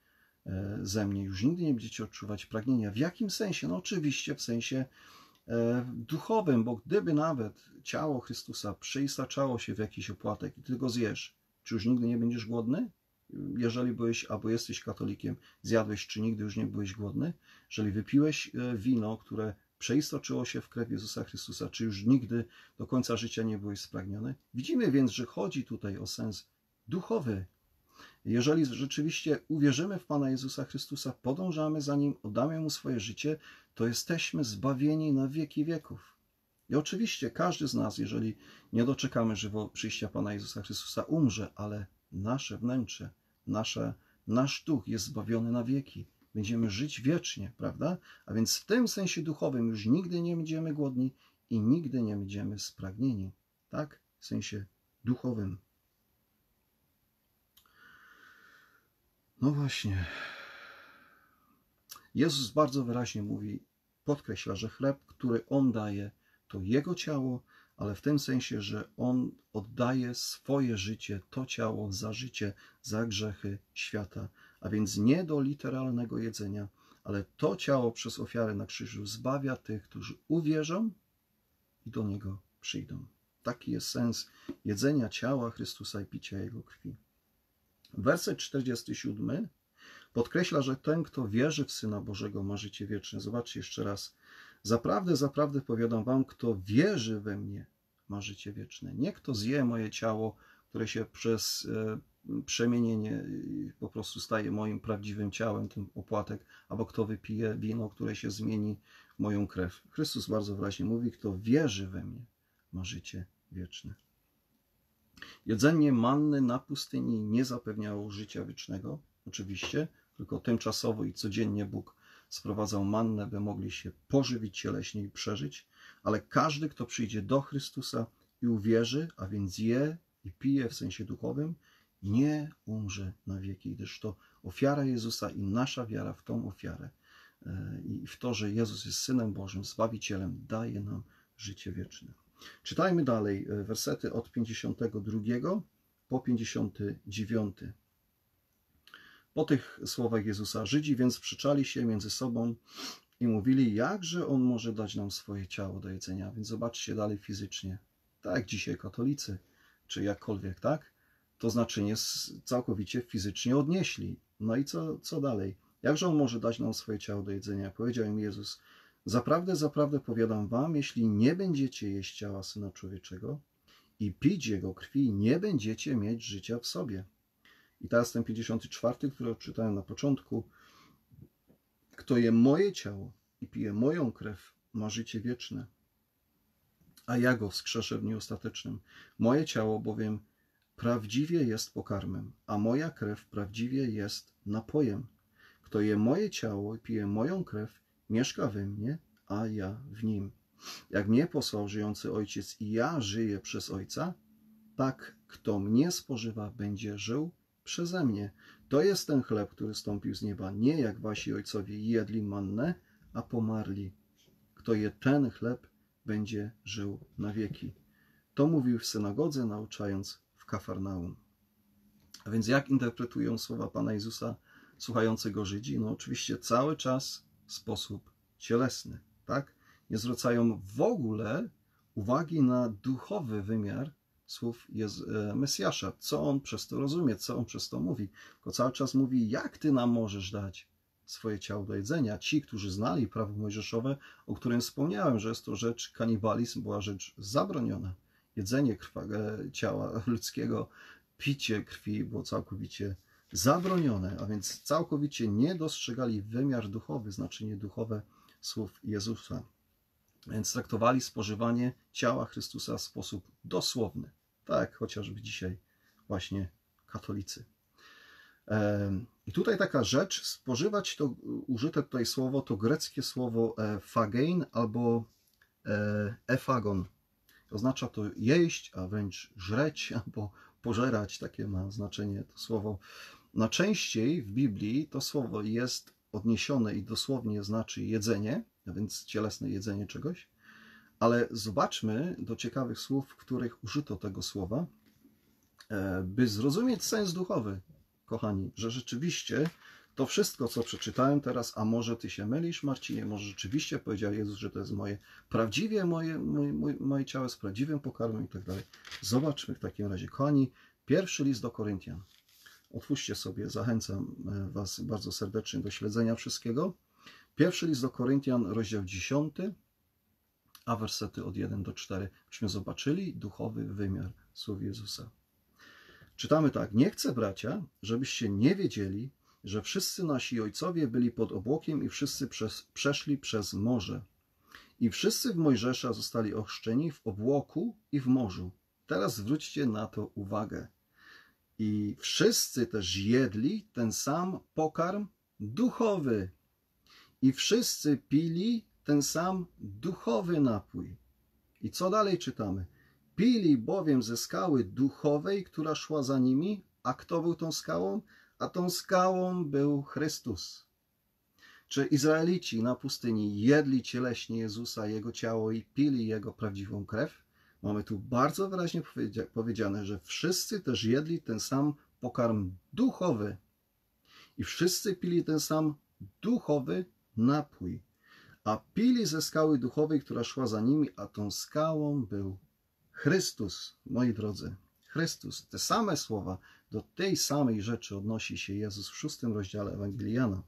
ze mnie, już nigdy nie będziecie odczuwać pragnienia. W jakim sensie? No oczywiście w sensie duchowym, bo gdyby nawet ciało Chrystusa przeistaczało się w jakiś opłatek i ty go zjesz, czy już nigdy nie będziesz głodny? Jeżeli byłeś albo jesteś katolikiem, zjadłeś, czy nigdy już nie byłeś głodny? Jeżeli wypiłeś wino, które przeistoczyło się w krew Jezusa Chrystusa, czy już nigdy do końca życia nie byłeś spragniony? Widzimy więc, że chodzi tutaj o sens duchowy. Jeżeli rzeczywiście uwierzymy w Pana Jezusa Chrystusa, podążamy za Nim, oddamy Mu swoje życie, to jesteśmy zbawieni na wieki wieków. I oczywiście każdy z nas, jeżeli nie doczekamy żywo przyjścia Pana Jezusa Chrystusa, umrze, ale nasze wnętrze, nasze, nasz duch jest zbawiony na wieki. Będziemy żyć wiecznie, prawda? A więc w tym sensie duchowym już nigdy nie będziemy głodni i nigdy nie będziemy spragnieni. Tak? W sensie duchowym. No właśnie. Jezus bardzo wyraźnie mówi, podkreśla, że chleb, który On daje, to Jego ciało, ale w tym sensie, że On oddaje swoje życie, to ciało za życie, za grzechy świata. A więc nie do literalnego jedzenia, ale to ciało przez ofiarę na krzyżu zbawia tych, którzy uwierzą i do Niego przyjdą. Taki jest sens jedzenia ciała Chrystusa i picia Jego krwi. Werset czterdziesty siódmy podkreśla, że ten, kto wierzy w Syna Bożego, ma życie wieczne. Zobaczcie jeszcze raz. Zaprawdę, zaprawdę powiadam wam, kto wierzy we mnie, ma życie wieczne. Nie kto zje moje ciało, które się przez e, przemienienie po prostu staje moim prawdziwym ciałem, ten opłatek, albo kto wypije wino, które się zmieni w moją krew. Chrystus bardzo wyraźnie mówi, kto wierzy we mnie, ma życie wieczne. Jedzenie manny na pustyni nie zapewniało życia wiecznego, oczywiście, tylko tymczasowo i codziennie Bóg sprowadzał mannę, by mogli się pożywić cieleśnie i przeżyć, ale każdy, kto przyjdzie do Chrystusa i uwierzy, a więc je i pije w sensie duchowym, nie umrze na wieki, gdyż to ofiara Jezusa i nasza wiara w tą ofiarę i w to, że Jezus jest Synem Bożym, Zbawicielem, daje nam życie wieczne. Czytajmy dalej wersety od pięćdziesiątego drugiego po pięćdziesiąty dziewiąty. Po tych słowach Jezusa Żydzi więc sprzeczali się między sobą i mówili, jakże On może dać nam swoje ciało do jedzenia. Więc zobaczcie dalej fizycznie. Tak jak dzisiaj katolicy, czy jakkolwiek, tak? To znaczenie całkowicie fizycznie odnieśli. No i co, co dalej? Jakże On może dać nam swoje ciało do jedzenia? Powiedział im Jezus, zaprawdę, zaprawdę powiadam wam, jeśli nie będziecie jeść ciała Syna Człowieczego i pić Jego krwi, nie będziecie mieć życia w sobie. I teraz ten pięćdziesiąty czwarty, który odczytałem na początku. Kto je moje ciało i pije moją krew, ma życie wieczne, a ja go wskrzeszę w dniu ostatecznym. Moje ciało bowiem prawdziwie jest pokarmem, a moja krew prawdziwie jest napojem. Kto je moje ciało i pije moją krew, mieszka we mnie, a ja w nim. Jak mnie posłał żyjący Ojciec i ja żyję przez Ojca, tak kto mnie spożywa, będzie żył przeze mnie. To jest ten chleb, który stąpił z nieba, nie jak wasi ojcowie jedli mannę, a pomarli. Kto je ten chleb, będzie żył na wieki. To mówił w synagodze, nauczając w Kafarnaum. A więc jak interpretują słowa Pana Jezusa słuchający go Żydzi? No oczywiście cały czas w sposób cielesny, tak? Nie zwracają w ogóle uwagi na duchowy wymiar słów Mesjasza, co on przez to rozumie, co on przez to mówi. Tylko cały czas mówi, jak ty nam możesz dać swoje ciało do jedzenia. Ci, którzy znali prawo mojżeszowe, o którym wspomniałem, że jest to rzecz, kanibalizm była rzecz zabroniona. Jedzenie krwa, ciała ludzkiego, picie krwi było całkowicie zabronione, a więc całkowicie nie dostrzegali wymiar duchowy, znaczenie duchowe słów Jezusa. Więc traktowali spożywanie ciała Chrystusa w sposób dosłowny. Tak, chociażby dzisiaj właśnie katolicy. I tutaj taka rzecz, spożywać to, użyte tutaj słowo, to greckie słowo fagein albo efagon. Oznacza to jeść, a wręcz żreć albo pożerać, takie ma znaczenie to słowo. Najczęściej w Biblii to słowo jest odniesione i dosłownie znaczy jedzenie, a więc cielesne jedzenie czegoś. Ale zobaczmy do ciekawych słów, w których użyto tego słowa, by zrozumieć sens duchowy, kochani, że rzeczywiście To wszystko, co przeczytałem teraz, a może ty się mylisz, Marcinie, może rzeczywiście powiedział Jezus, że to jest moje prawdziwie, moje, moje, moje, moje ciało z prawdziwym pokarmem i tak dalej. Zobaczmy w takim razie. Kochani, pierwszy list do Koryntian. Otwórzcie sobie, zachęcam was bardzo serdecznie do śledzenia wszystkiego. Pierwszy list do Koryntian, rozdział dziesiąty, a wersety od pierwszego do czwartego. Byśmy zobaczyli duchowy wymiar słów Jezusa. Czytamy tak. Nie chcę, bracia, żebyście nie wiedzieli, że wszyscy nasi ojcowie byli pod obłokiem i wszyscy przez, przeszli przez morze. I wszyscy w Mojżesza zostali ochrzczeni w obłoku i w morzu. Teraz zwróćcie na to uwagę. I wszyscy też jedli ten sam pokarm duchowy. I wszyscy pili ten sam duchowy napój. I co dalej czytamy? Pili bowiem ze skały duchowej, która szła za nimi. A kto był tą skałą? A tą skałą był Chrystus. Czy Izraelici na pustyni jedli cieleśnie Jezusa, Jego ciało i pili Jego prawdziwą krew? Mamy tu bardzo wyraźnie powiedziane, że wszyscy też jedli ten sam pokarm duchowy. I wszyscy pili ten sam duchowy napój. A pili ze skały duchowej, która szła za nimi, a tą skałą był Chrystus. Moi drodzy, Chrystus. Te same słowa, do tej samej rzeczy odnosi się Jezus w szóstym rozdziale Ewangelii Jana.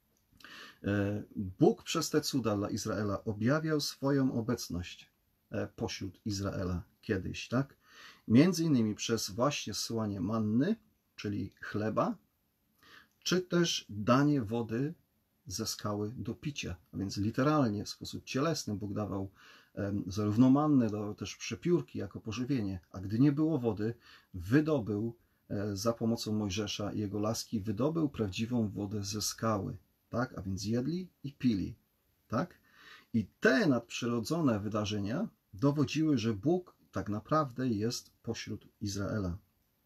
Bóg przez te cuda dla Izraela objawiał swoją obecność pośród Izraela kiedyś, tak? Między innymi przez właśnie zsyłanie manny, czyli chleba, czy też danie wody ze skały do picia. A więc literalnie, w sposób cielesny Bóg dawał zarówno mannę, dawał też przepiórki jako pożywienie, a gdy nie było wody, wydobył za pomocą Mojżesza i jego laski, wydobył prawdziwą wodę ze skały, tak? A więc jedli i pili, tak? I te nadprzyrodzone wydarzenia dowodziły, że Bóg tak naprawdę jest pośród Izraela,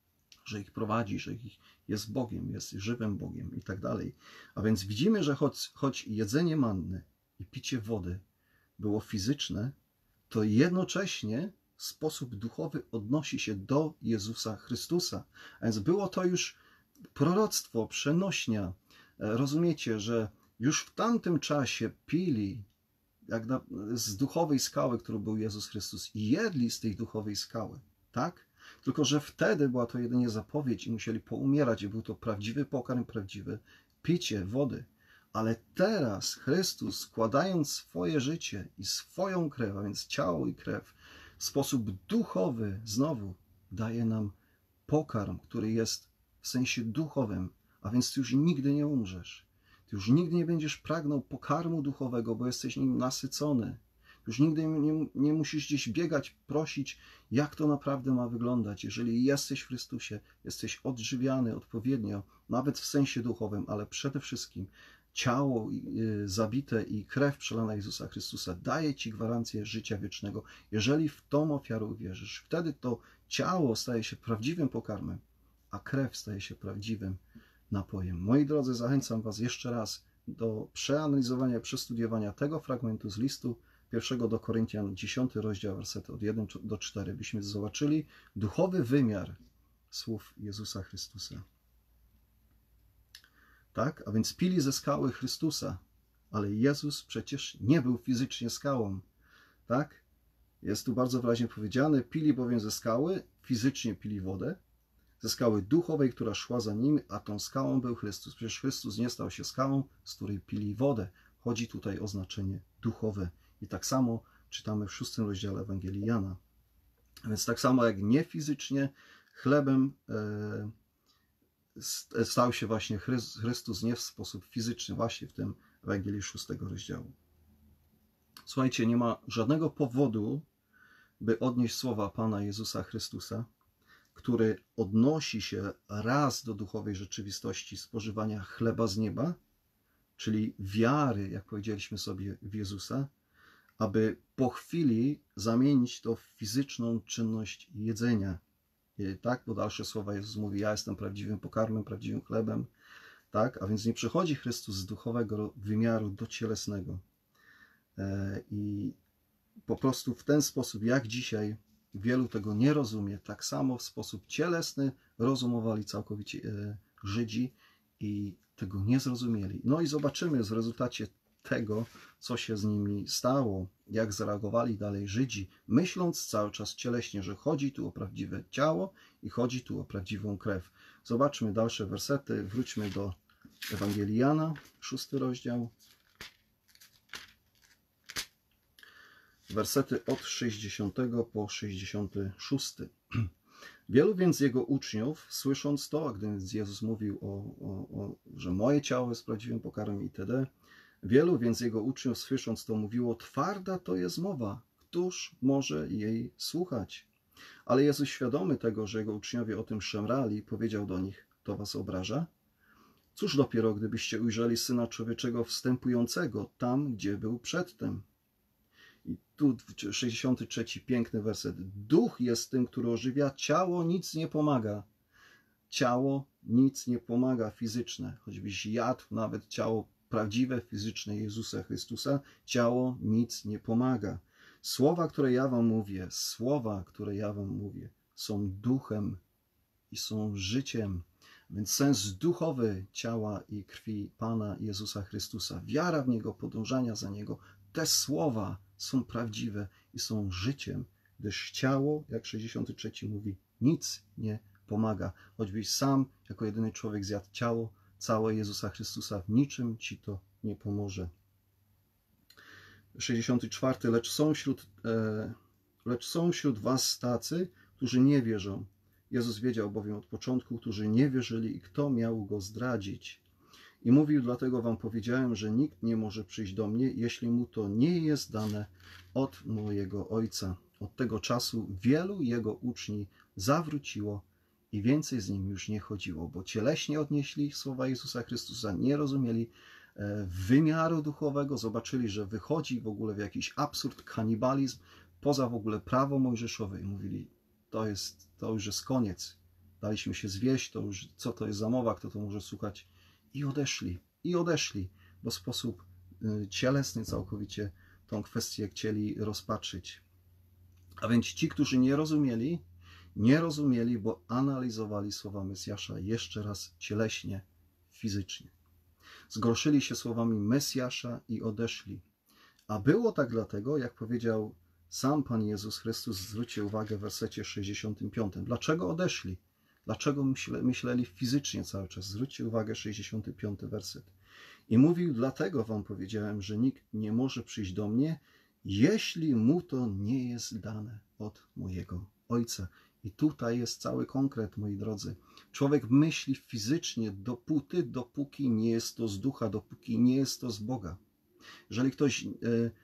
że ich prowadzi, że ich jest Bogiem, jest żywym Bogiem i tak dalej. A więc widzimy, że choć, choć jedzenie manny i picie wody było fizyczne, to jednocześnie w sposób duchowy odnosi się do Jezusa Chrystusa. A więc było to już proroctwo, przenośnia. Rozumiecie, że już w tamtym czasie pili jak na, z duchowej skały, którą był Jezus Chrystus, i jedli z tej duchowej skały, tak? Tylko że wtedy była to jedynie zapowiedź i musieli poumierać i był to prawdziwy pokarm, prawdziwe picie wody. Ale teraz Chrystus, składając swoje życie i swoją krew, a więc ciało i krew, w sposób duchowy znowu daje nam pokarm, który jest w sensie duchowym, a więc ty już nigdy nie umrzesz. Ty już nigdy nie będziesz pragnął pokarmu duchowego, bo jesteś nim nasycony. Już nigdy nie, nie musisz gdzieś biegać, prosić, jak to naprawdę ma wyglądać. Jeżeli jesteś w Chrystusie, jesteś odżywiany odpowiednio, nawet w sensie duchowym, ale przede wszystkim ciało zabite i krew przelana Jezusa Chrystusa daje ci gwarancję życia wiecznego. Jeżeli w tą ofiarę uwierzysz, wtedy to ciało staje się prawdziwym pokarmem, a krew staje się prawdziwym napojem. Moi drodzy, zachęcam was jeszcze raz do przeanalizowania, przestudiowania tego fragmentu z listu pierwszego do Koryntian, dziesiąty rozdział, wersety od pierwszego do czwartego, byśmy zobaczyli duchowy wymiar słów Jezusa Chrystusa. Tak? A więc pili ze skały Chrystusa, ale Jezus przecież nie był fizycznie skałą. Tak? Jest tu bardzo wyraźnie powiedziane, pili bowiem ze skały, fizycznie pili wodę, ze skały duchowej, która szła za nimi, a tą skałą był Chrystus. Przecież Chrystus nie stał się skałą, z której pili wodę. Chodzi tutaj o znaczenie duchowe. I tak samo czytamy w szóstym rozdziale Ewangelii Jana. A więc tak samo jak nie fizycznie chlebem e, stał się właśnie Chrystus nie w sposób fizyczny, właśnie w tym Ewangelii szóstego rozdziału. Słuchajcie, nie ma żadnego powodu, by odnieść słowa Pana Jezusa Chrystusa, który odnosi się raz do duchowej rzeczywistości spożywania chleba z nieba, czyli wiary, jak powiedzieliśmy sobie, w Jezusa, aby po chwili zamienić to w fizyczną czynność jedzenia. I tak, bo dalsze słowa Jezus mówi, ja jestem prawdziwym pokarmem, prawdziwym chlebem. Tak? A więc nie przychodzi Chrystus z duchowego wymiaru do cielesnego. I po prostu w ten sposób, jak dzisiaj wielu tego nie rozumie, tak samo w sposób cielesny rozumowali całkowicie Żydzi i tego nie zrozumieli. No i zobaczymy w rezultacie tego, co się z nimi stało, jak zareagowali dalej Żydzi, myśląc cały czas cieleśnie, że chodzi tu o prawdziwe ciało i chodzi tu o prawdziwą krew. Zobaczmy dalsze wersety, wróćmy do Ewangelii Jana, szósty rozdział. Wersety od sześćdziesiątego po sześćdziesiąty szósty. Wielu więc jego uczniów, słysząc to, a gdy Jezus mówił, o, o, o, że moje ciało jest prawdziwym pokarmem itd., wielu więc jego uczniów, słysząc to, mówiło, twarda to jest mowa, któż może jej słuchać? Ale Jezus, świadomy tego, że jego uczniowie o tym szemrali, powiedział do nich, to was obraża? Cóż dopiero, gdybyście ujrzeli Syna Człowieczego wstępującego tam, gdzie był przedtem. I tu sześćdziesiąty trzeci, piękny werset. Duch jest tym, który ożywia, ciało nic nie pomaga. Ciało nic nie pomaga, fizyczne. Choćbyś jadł nawet ciało prawdziwe, fizyczne Jezusa Chrystusa, ciało nic nie pomaga. Słowa, które ja wam mówię, słowa, które ja wam mówię, są duchem i są życiem. Więc sens duchowy ciała i krwi Pana Jezusa Chrystusa, wiara w Niego, podążania za Niego, te słowa są prawdziwe i są życiem, gdyż ciało, jak sześćdziesiąty trzeci mówi, nic nie pomaga. Choćbyś sam jako jedyny człowiek zjadł ciało, całe Jezusa Chrystusa, w niczym ci to nie pomoże. sześćdziesiąty czwarty. Lecz są wśród, e, lecz są wśród was tacy, którzy nie wierzą. Jezus wiedział bowiem od początku, którzy nie wierzyli i kto miał go zdradzić. I mówił, dlatego wam powiedziałem, że nikt nie może przyjść do mnie, jeśli mu to nie jest dane od mojego Ojca. Od tego czasu wielu jego uczni zawróciło i więcej z nim już nie chodziło, bo cieleśnie odnieśli słowa Jezusa Chrystusa, nie rozumieli wymiaru duchowego, zobaczyli, że wychodzi w ogóle w jakiś absurd, kanibalizm, poza w ogóle prawo mojżeszowe i mówili, to jest, to już jest koniec, daliśmy się zwieść, to już, co to jest za mowa, kto to może słuchać. I odeszli, i odeszli, bo w sposób cielesny całkowicie tą kwestię chcieli rozpatrzyć. A więc ci, którzy nie rozumieli, nie rozumieli, bo analizowali słowa Mesjasza jeszcze raz cieleśnie, fizycznie. Zgorszyli się słowami Mesjasza i odeszli. A było tak dlatego, jak powiedział sam Pan Jezus Chrystus, zwróćcie uwagę w wersecie sześćdziesiątym piątym. Dlaczego odeszli? Dlaczego myśleli fizycznie cały czas? Zwróćcie uwagę, sześćdziesiąty piąty werset. I mówił, dlatego wam powiedziałem, że nikt nie może przyjść do mnie, jeśli mu to nie jest dane od mojego Ojca. I tutaj jest cały konkret, moi drodzy. Człowiek myśli fizycznie dopóty, dopóki nie jest to z ducha, dopóki nie jest to z Boga. Jeżeli ktoś e,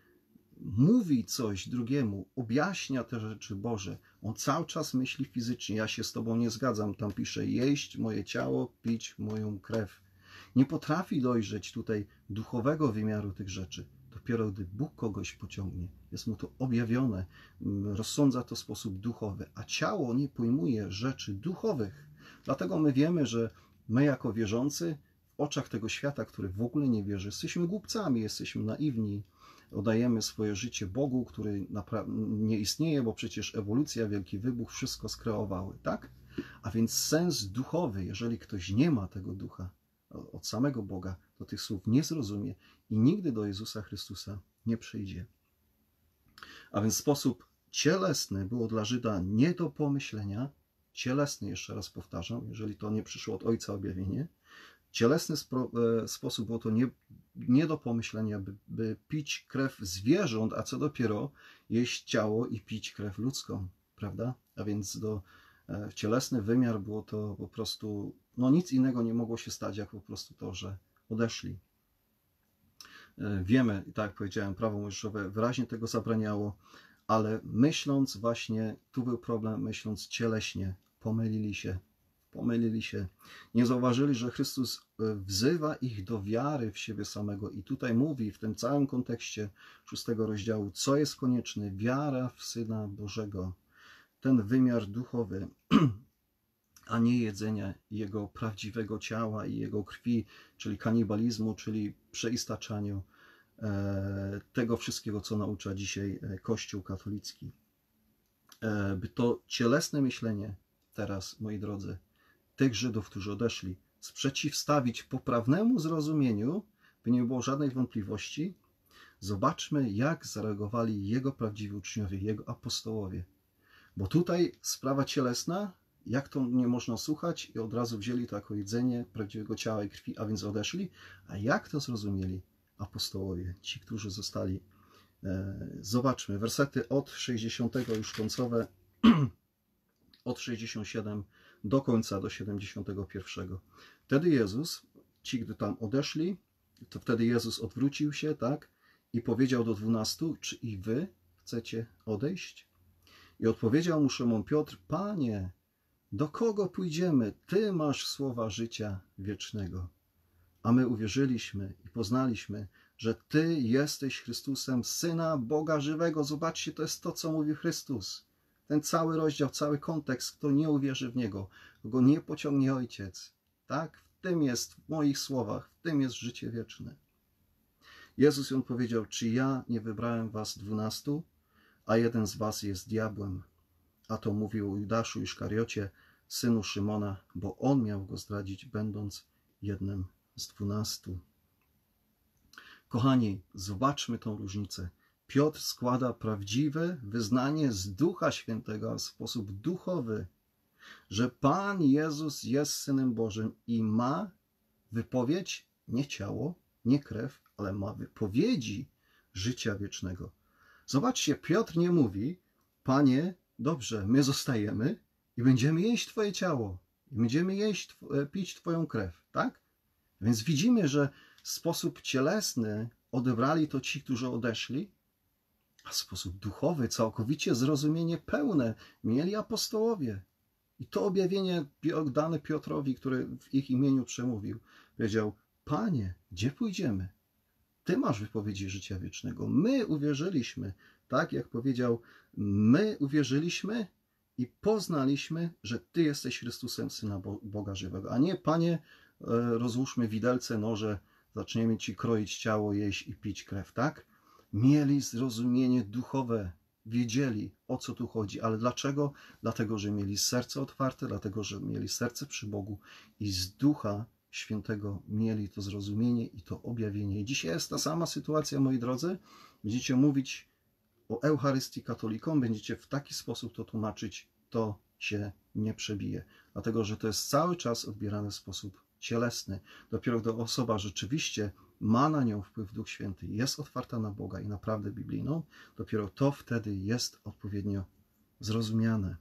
mówi coś drugiemu, objaśnia te rzeczy Boże, on cały czas myśli fizycznie. Ja się z tobą nie zgadzam. Tam pisze, jeść moje ciało, pić moją krew. Nie potrafi dojrzeć tutaj duchowego wymiaru tych rzeczy. Dopiero gdy Bóg kogoś pociągnie, jest mu to objawione, rozsądza to w sposób duchowy, a ciało nie pojmuje rzeczy duchowych. Dlatego my wiemy, że my jako wierzący w oczach tego świata, który w ogóle nie wierzy, jesteśmy głupcami, jesteśmy naiwni, oddajemy swoje życie Bogu, który nie istnieje, bo przecież ewolucja, wielki wybuch, wszystko skreowały, tak? A więc sens duchowy, jeżeli ktoś nie ma tego ducha od samego Boga, to tych słów nie zrozumie i nigdy do Jezusa Chrystusa nie przyjdzie. A więc sposób cielesny było dla Żyda nie do pomyślenia, cielesny, jeszcze raz powtarzam, jeżeli to nie przyszło od Ojca objawienie, cielesny sposób było to nie, nie do pomyślenia, by, by pić krew zwierząt, a co dopiero jeść ciało i pić krew ludzką, prawda? A więc do, w cielesny wymiar było to po prostu, no nic innego nie mogło się stać, jak po prostu to, że odeszli. Wiemy, tak jak powiedziałem, prawo mojżeszowe wyraźnie tego zabraniało, ale myśląc właśnie, tu był problem, myśląc cieleśnie, pomylili się, pomylili się. Nie zauważyli, że Chrystus wzywa ich do wiary w siebie samego i tutaj mówi w tym całym kontekście szóstego rozdziału, co jest konieczne, wiara w Syna Bożego, ten wymiar duchowy, a nie jedzenie Jego prawdziwego ciała i Jego krwi, czyli kanibalizmu, czyli przeistaczaniu e, tego wszystkiego, co naucza dzisiaj Kościół katolicki. E, by to cielesne myślenie teraz, moi drodzy, tych Żydów, którzy odeszli, sprzeciwstawić poprawnemu zrozumieniu, by nie było żadnych wątpliwości, zobaczmy, jak zareagowali Jego prawdziwi uczniowie, Jego apostołowie. Bo tutaj sprawa cielesna, jak to nie można słuchać, i od razu wzięli to jako jedzenie prawdziwego ciała i krwi, a więc odeszli. A jak to zrozumieli apostołowie, ci, którzy zostali? Zobaczmy, wersety od sześćdziesiątego już końcowe, od sześćdziesiątego siódmego do końca, do siedemdziesiątego pierwszego. Wtedy Jezus, ci, gdy tam odeszli, to wtedy Jezus odwrócił się, tak, i powiedział do dwunastu, czy i wy chcecie odejść? I odpowiedział mu Szymon Piotr, Panie, do kogo pójdziemy? Ty masz słowa życia wiecznego. A my uwierzyliśmy i poznaliśmy, że Ty jesteś Chrystusem, Syna Boga żywego. Zobaczcie, to jest to, co mówi Chrystus. Ten cały rozdział, cały kontekst, kto nie uwierzy w Niego, go nie pociągnie Ojciec. Tak? W tym jest, w moich słowach, w tym jest życie wieczne. Jezus ją powiedział, czy ja nie wybrałem was dwunastu, a jeden z was jest diabłem. A to mówił o Judaszu Iszkariocie, synu Szymona, bo on miał go zdradzić, będąc jednym z dwunastu. Kochani, zobaczmy tą różnicę. Piotr składa prawdziwe wyznanie z Ducha Świętego w sposób duchowy, że Pan Jezus jest Synem Bożym i ma wypowiedź, nie ciało, nie krew, ale ma wypowiedzi życia wiecznego. Zobaczcie, Piotr nie mówi, Panie, dobrze, my zostajemy i będziemy jeść Twoje ciało, i będziemy jeść, pić Twoją krew, tak? Więc widzimy, że w sposób cielesny odebrali to ci, którzy odeszli, a w sposób duchowy, całkowicie zrozumienie pełne mieli apostołowie. I to objawienie dane Piotrowi, który w ich imieniu przemówił, powiedział, Panie, gdzie pójdziemy? Ty masz wypowiedzi życia wiecznego. My uwierzyliśmy, tak jak powiedział, my uwierzyliśmy i poznaliśmy, że Ty jesteś Chrystusem, Syna Boga żywego. A nie, Panie, rozłóżmy widelce, noże, zaczniemy Ci kroić ciało, jeść i pić krew, tak? Mieli zrozumienie duchowe, wiedzieli, o co tu chodzi. Ale dlaczego? Dlatego, że mieli serce otwarte, dlatego, że mieli serce przy Bogu i z Ducha Świętego mieli to zrozumienie i to objawienie. I dzisiaj jest ta sama sytuacja, moi drodzy. Będziecie mówić o Eucharystii katolikom, będziecie w taki sposób to tłumaczyć, to się nie przebije. Dlatego, że to jest cały czas odbierane w sposób cielesny. Dopiero gdy osoba rzeczywiście ma na nią wpływ Duch Święty, jest otwarta na Boga i na prawdę biblijną, dopiero to wtedy jest odpowiednio zrozumiane.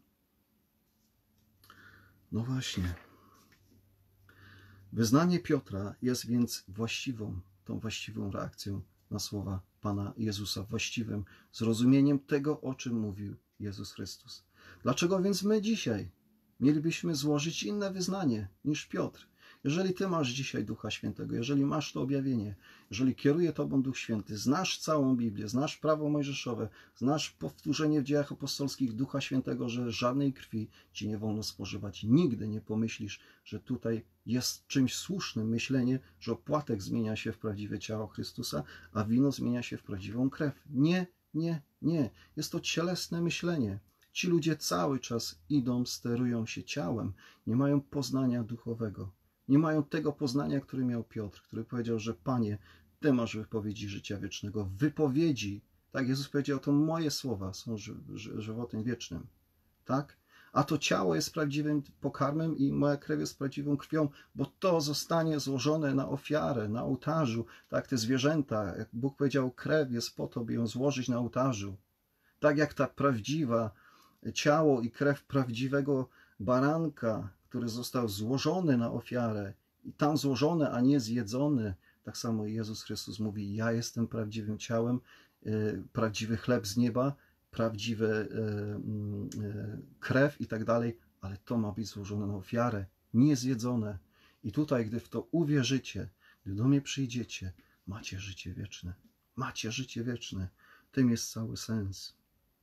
No właśnie. Wyznanie Piotra jest więc właściwą, tą właściwą reakcją na słowa Pana Jezusa, właściwym zrozumieniem tego, o czym mówił Jezus Chrystus. Dlaczego więc my dzisiaj mielibyśmy złożyć inne wyznanie niż Piotr? Jeżeli Ty masz dzisiaj Ducha Świętego, jeżeli masz to objawienie, jeżeli kieruje Tobą Duch Święty, znasz całą Biblię, znasz prawo mojżeszowe, znasz powtórzenie w dziejach apostolskich Ducha Świętego, że żadnej krwi Ci nie wolno spożywać. Nigdy nie pomyślisz, że tutaj jest czymś słusznym myślenie, że opłatek zmienia się w prawdziwe ciało Chrystusa, a wino zmienia się w prawdziwą krew. Nie, nie, nie. Jest to cielesne myślenie. Ci ludzie cały czas idą, sterują się ciałem, nie mają poznania duchowego. Nie mają tego poznania, który miał Piotr, który powiedział, że Panie, Ty masz wypowiedzi życia wiecznego. Wypowiedzi, tak Jezus powiedział, to moje słowa są ży ży żywotem wiecznym. Tak? A to ciało jest prawdziwym pokarmem i moja krew jest prawdziwą krwią, bo to zostanie złożone na ofiarę, na ołtarzu. Tak, te zwierzęta, jak Bóg powiedział, krew jest po to, by ją złożyć na ołtarzu. Tak jak ta prawdziwa ciało i krew prawdziwego baranka, który został złożony na ofiarę i tam złożony, a nie zjedzony. Tak samo Jezus Chrystus mówi, ja jestem prawdziwym ciałem, yy, prawdziwy chleb z nieba, prawdziwy yy, yy, krew i tak dalej, ale to ma być złożone na ofiarę, nie zjedzone. I tutaj, gdy w to uwierzycie, gdy do mnie przyjdziecie, macie życie wieczne. Macie życie wieczne. Tym jest cały sens.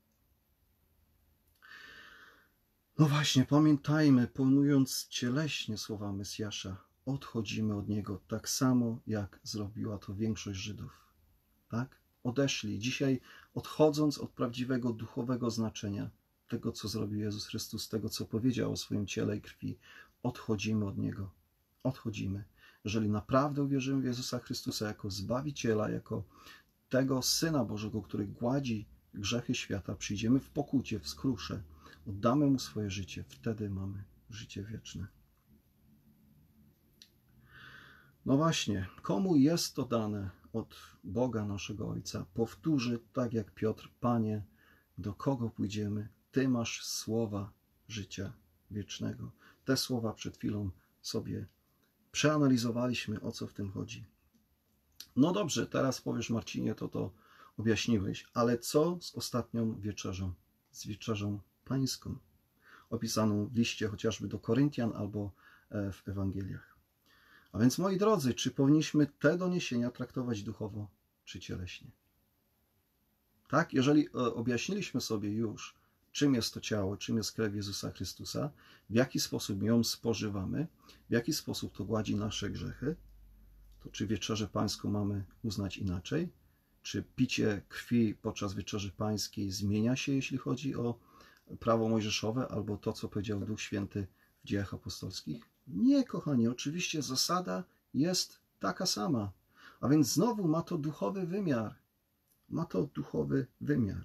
No właśnie, pamiętajmy, pojmując cieleśnie słowa Mesjasza, odchodzimy od Niego tak samo, jak zrobiła to większość Żydów. Tak? Odeszli. Dzisiaj, odchodząc od prawdziwego duchowego znaczenia tego, co zrobił Jezus Chrystus, tego, co powiedział o swoim ciele i krwi, odchodzimy od Niego. odchodzimy. Jeżeli naprawdę uwierzymy w Jezusa Chrystusa jako Zbawiciela, jako tego Syna Bożego, który gładzi grzechy świata, przyjdziemy w pokucie, w skrusze, oddamy Mu swoje życie, wtedy mamy życie wieczne. No właśnie, komu jest to dane od Boga naszego Ojca? Powtórzy tak jak Piotr: Panie, do kogo pójdziemy? Ty masz słowa życia wiecznego. Te słowa przed chwilą sobie przeanalizowaliśmy, o co w tym chodzi. No dobrze, teraz powiesz, Marcinie, to to objaśniłeś, ale co z ostatnią wieczerzą? Z wieczerzą pańską, opisaną w liście chociażby do Koryntian albo w Ewangeliach. A więc, moi drodzy, czy powinniśmy te doniesienia traktować duchowo czy cieleśnie? Tak, jeżeli objaśniliśmy sobie już, czym jest to ciało, czym jest krew Jezusa Chrystusa, w jaki sposób ją spożywamy, w jaki sposób to gładzi nasze grzechy, to czy wieczerzę pańską mamy uznać inaczej? Czy picie krwi podczas wieczerzy pańskiej zmienia się, jeśli chodzi o prawo mojżeszowe albo to, co powiedział Duch Święty w Dziejach Apostolskich? Nie, kochani, oczywiście zasada jest taka sama. A więc znowu ma to duchowy wymiar. Ma to duchowy wymiar.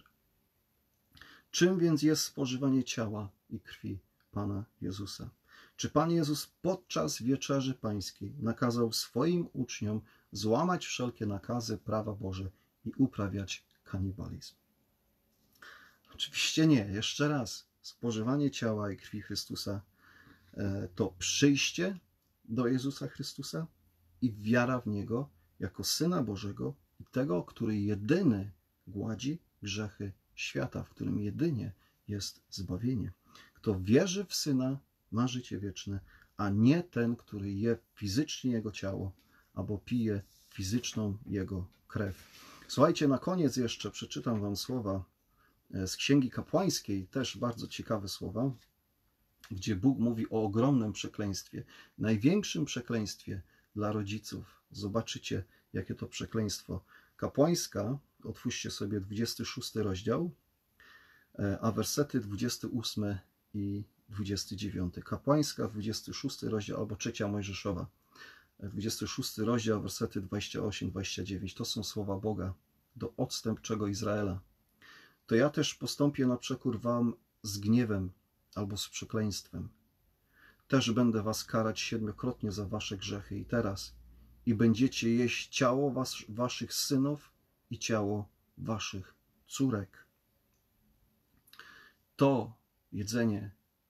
Czym więc jest spożywanie ciała i krwi Pana Jezusa? Czy Pan Jezus podczas wieczerzy pańskiej nakazał swoim uczniom złamać wszelkie nakazy prawa Boże i uprawiać kanibalizm? Oczywiście nie. Jeszcze raz. Spożywanie ciała i krwi Chrystusa to przyjście do Jezusa Chrystusa i wiara w Niego jako Syna Bożego i tego, który jedyny gładzi grzechy świata, w którym jedynie jest zbawienie. Kto wierzy w Syna, ma życie wieczne, a nie ten, który je fizycznie Jego ciało albo pije fizyczną Jego krew. Słuchajcie, na koniec jeszcze przeczytam wam słowa z Księgi Kapłańskiej, też bardzo ciekawe słowa, gdzie Bóg mówi o ogromnym przekleństwie, największym przekleństwie dla rodziców. Zobaczycie, jakie to przekleństwo. Kapłańska, otwórzcie sobie dwudziesty szósty rozdział, a wersety dwudziesty ósmy i dwudziesty dziewiąty. Kapłańska, dwudziesty szósty rozdział, albo trzecia Mojżeszowa. dwudziesty szósty rozdział, wersety dwadzieścia osiem do dwudziestego dziewiątego. To są słowa Boga do odstępczego Izraela. To ja też postąpię na przekór wam z gniewem albo z przekleństwem. Też będę was karać siedmiokrotnie za wasze grzechy i teraz. I będziecie jeść ciało was, waszych synów i ciało waszych córek. To jedzenie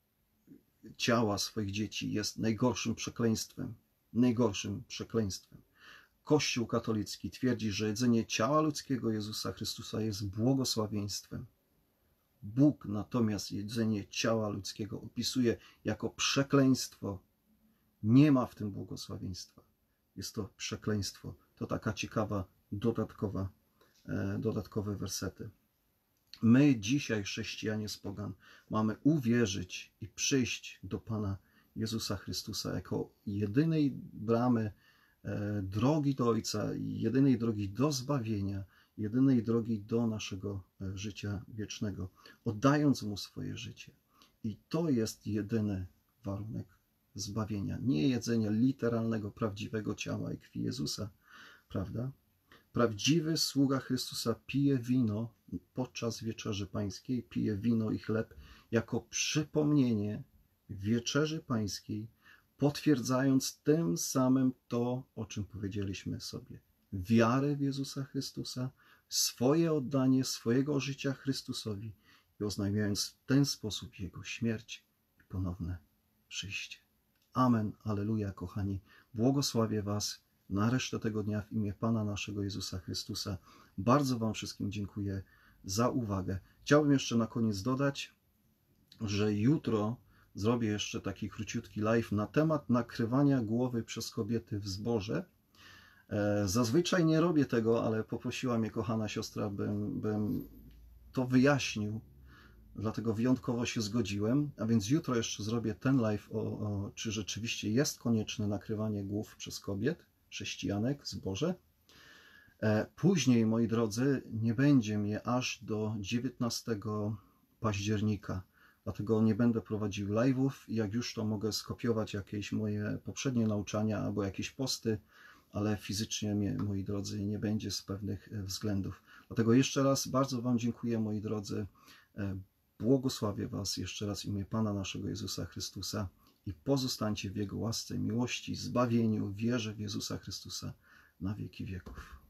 ciała swoich dzieci jest najgorszym przekleństwem. Najgorszym przekleństwem. Kościół katolicki twierdzi, że jedzenie ciała ludzkiego Jezusa Chrystusa jest błogosławieństwem. Bóg natomiast jedzenie ciała ludzkiego opisuje jako przekleństwo. Nie ma w tym błogosławieństwa. Jest to przekleństwo. To taka ciekawa, dodatkowa, e, dodatkowe wersety. My dzisiaj, chrześcijanie z pogan, mamy uwierzyć i przyjść do Pana Jezusa Chrystusa jako jedynej bramy, e, drogi do Ojca, jedynej drogi do zbawienia, jedynej drogi do naszego życia wiecznego, oddając Mu swoje życie. I to jest jedyny warunek zbawienia. Nie jedzenia literalnego, prawdziwego ciała i krwi Jezusa, prawda? Prawdziwy sługa Chrystusa pije wino podczas wieczerzy pańskiej, pije wino i chleb jako przypomnienie wieczerzy pańskiej, potwierdzając tym samym to, o czym powiedzieliśmy sobie. Wiarę w Jezusa Chrystusa, swoje oddanie swojego życia Chrystusowi i oznajmiając w ten sposób Jego śmierć i ponowne przyjście. Amen, alleluja, kochani. Błogosławię was na resztę tego dnia w imię Pana naszego Jezusa Chrystusa. Bardzo wam wszystkim dziękuję za uwagę. Chciałbym jeszcze na koniec dodać, że jutro zrobię jeszcze taki króciutki live na temat nakrywania głowy przez kobiety w zboże. Zazwyczaj nie robię tego, ale poprosiła mnie kochana siostra, bym, bym to wyjaśnił, dlatego wyjątkowo się zgodziłem, a więc jutro jeszcze zrobię ten live, o, o, czy rzeczywiście jest konieczne nakrywanie głów przez kobiet, chrześcijanek w zborze. Później, moi drodzy, nie będzie mnie aż do dziewiętnastego października, Dlatego nie będę prowadził live'ów. Jak już, to mogę skopiować jakieś moje poprzednie nauczania albo jakieś posty, ale fizycznie mnie, moi drodzy, nie będzie z pewnych względów. Dlatego jeszcze raz bardzo Wam dziękuję, moi drodzy. Błogosławię Was jeszcze raz w imię Pana naszego Jezusa Chrystusa i pozostańcie w Jego łasce, miłości, zbawieniu, wierze w Jezusa Chrystusa na wieki wieków.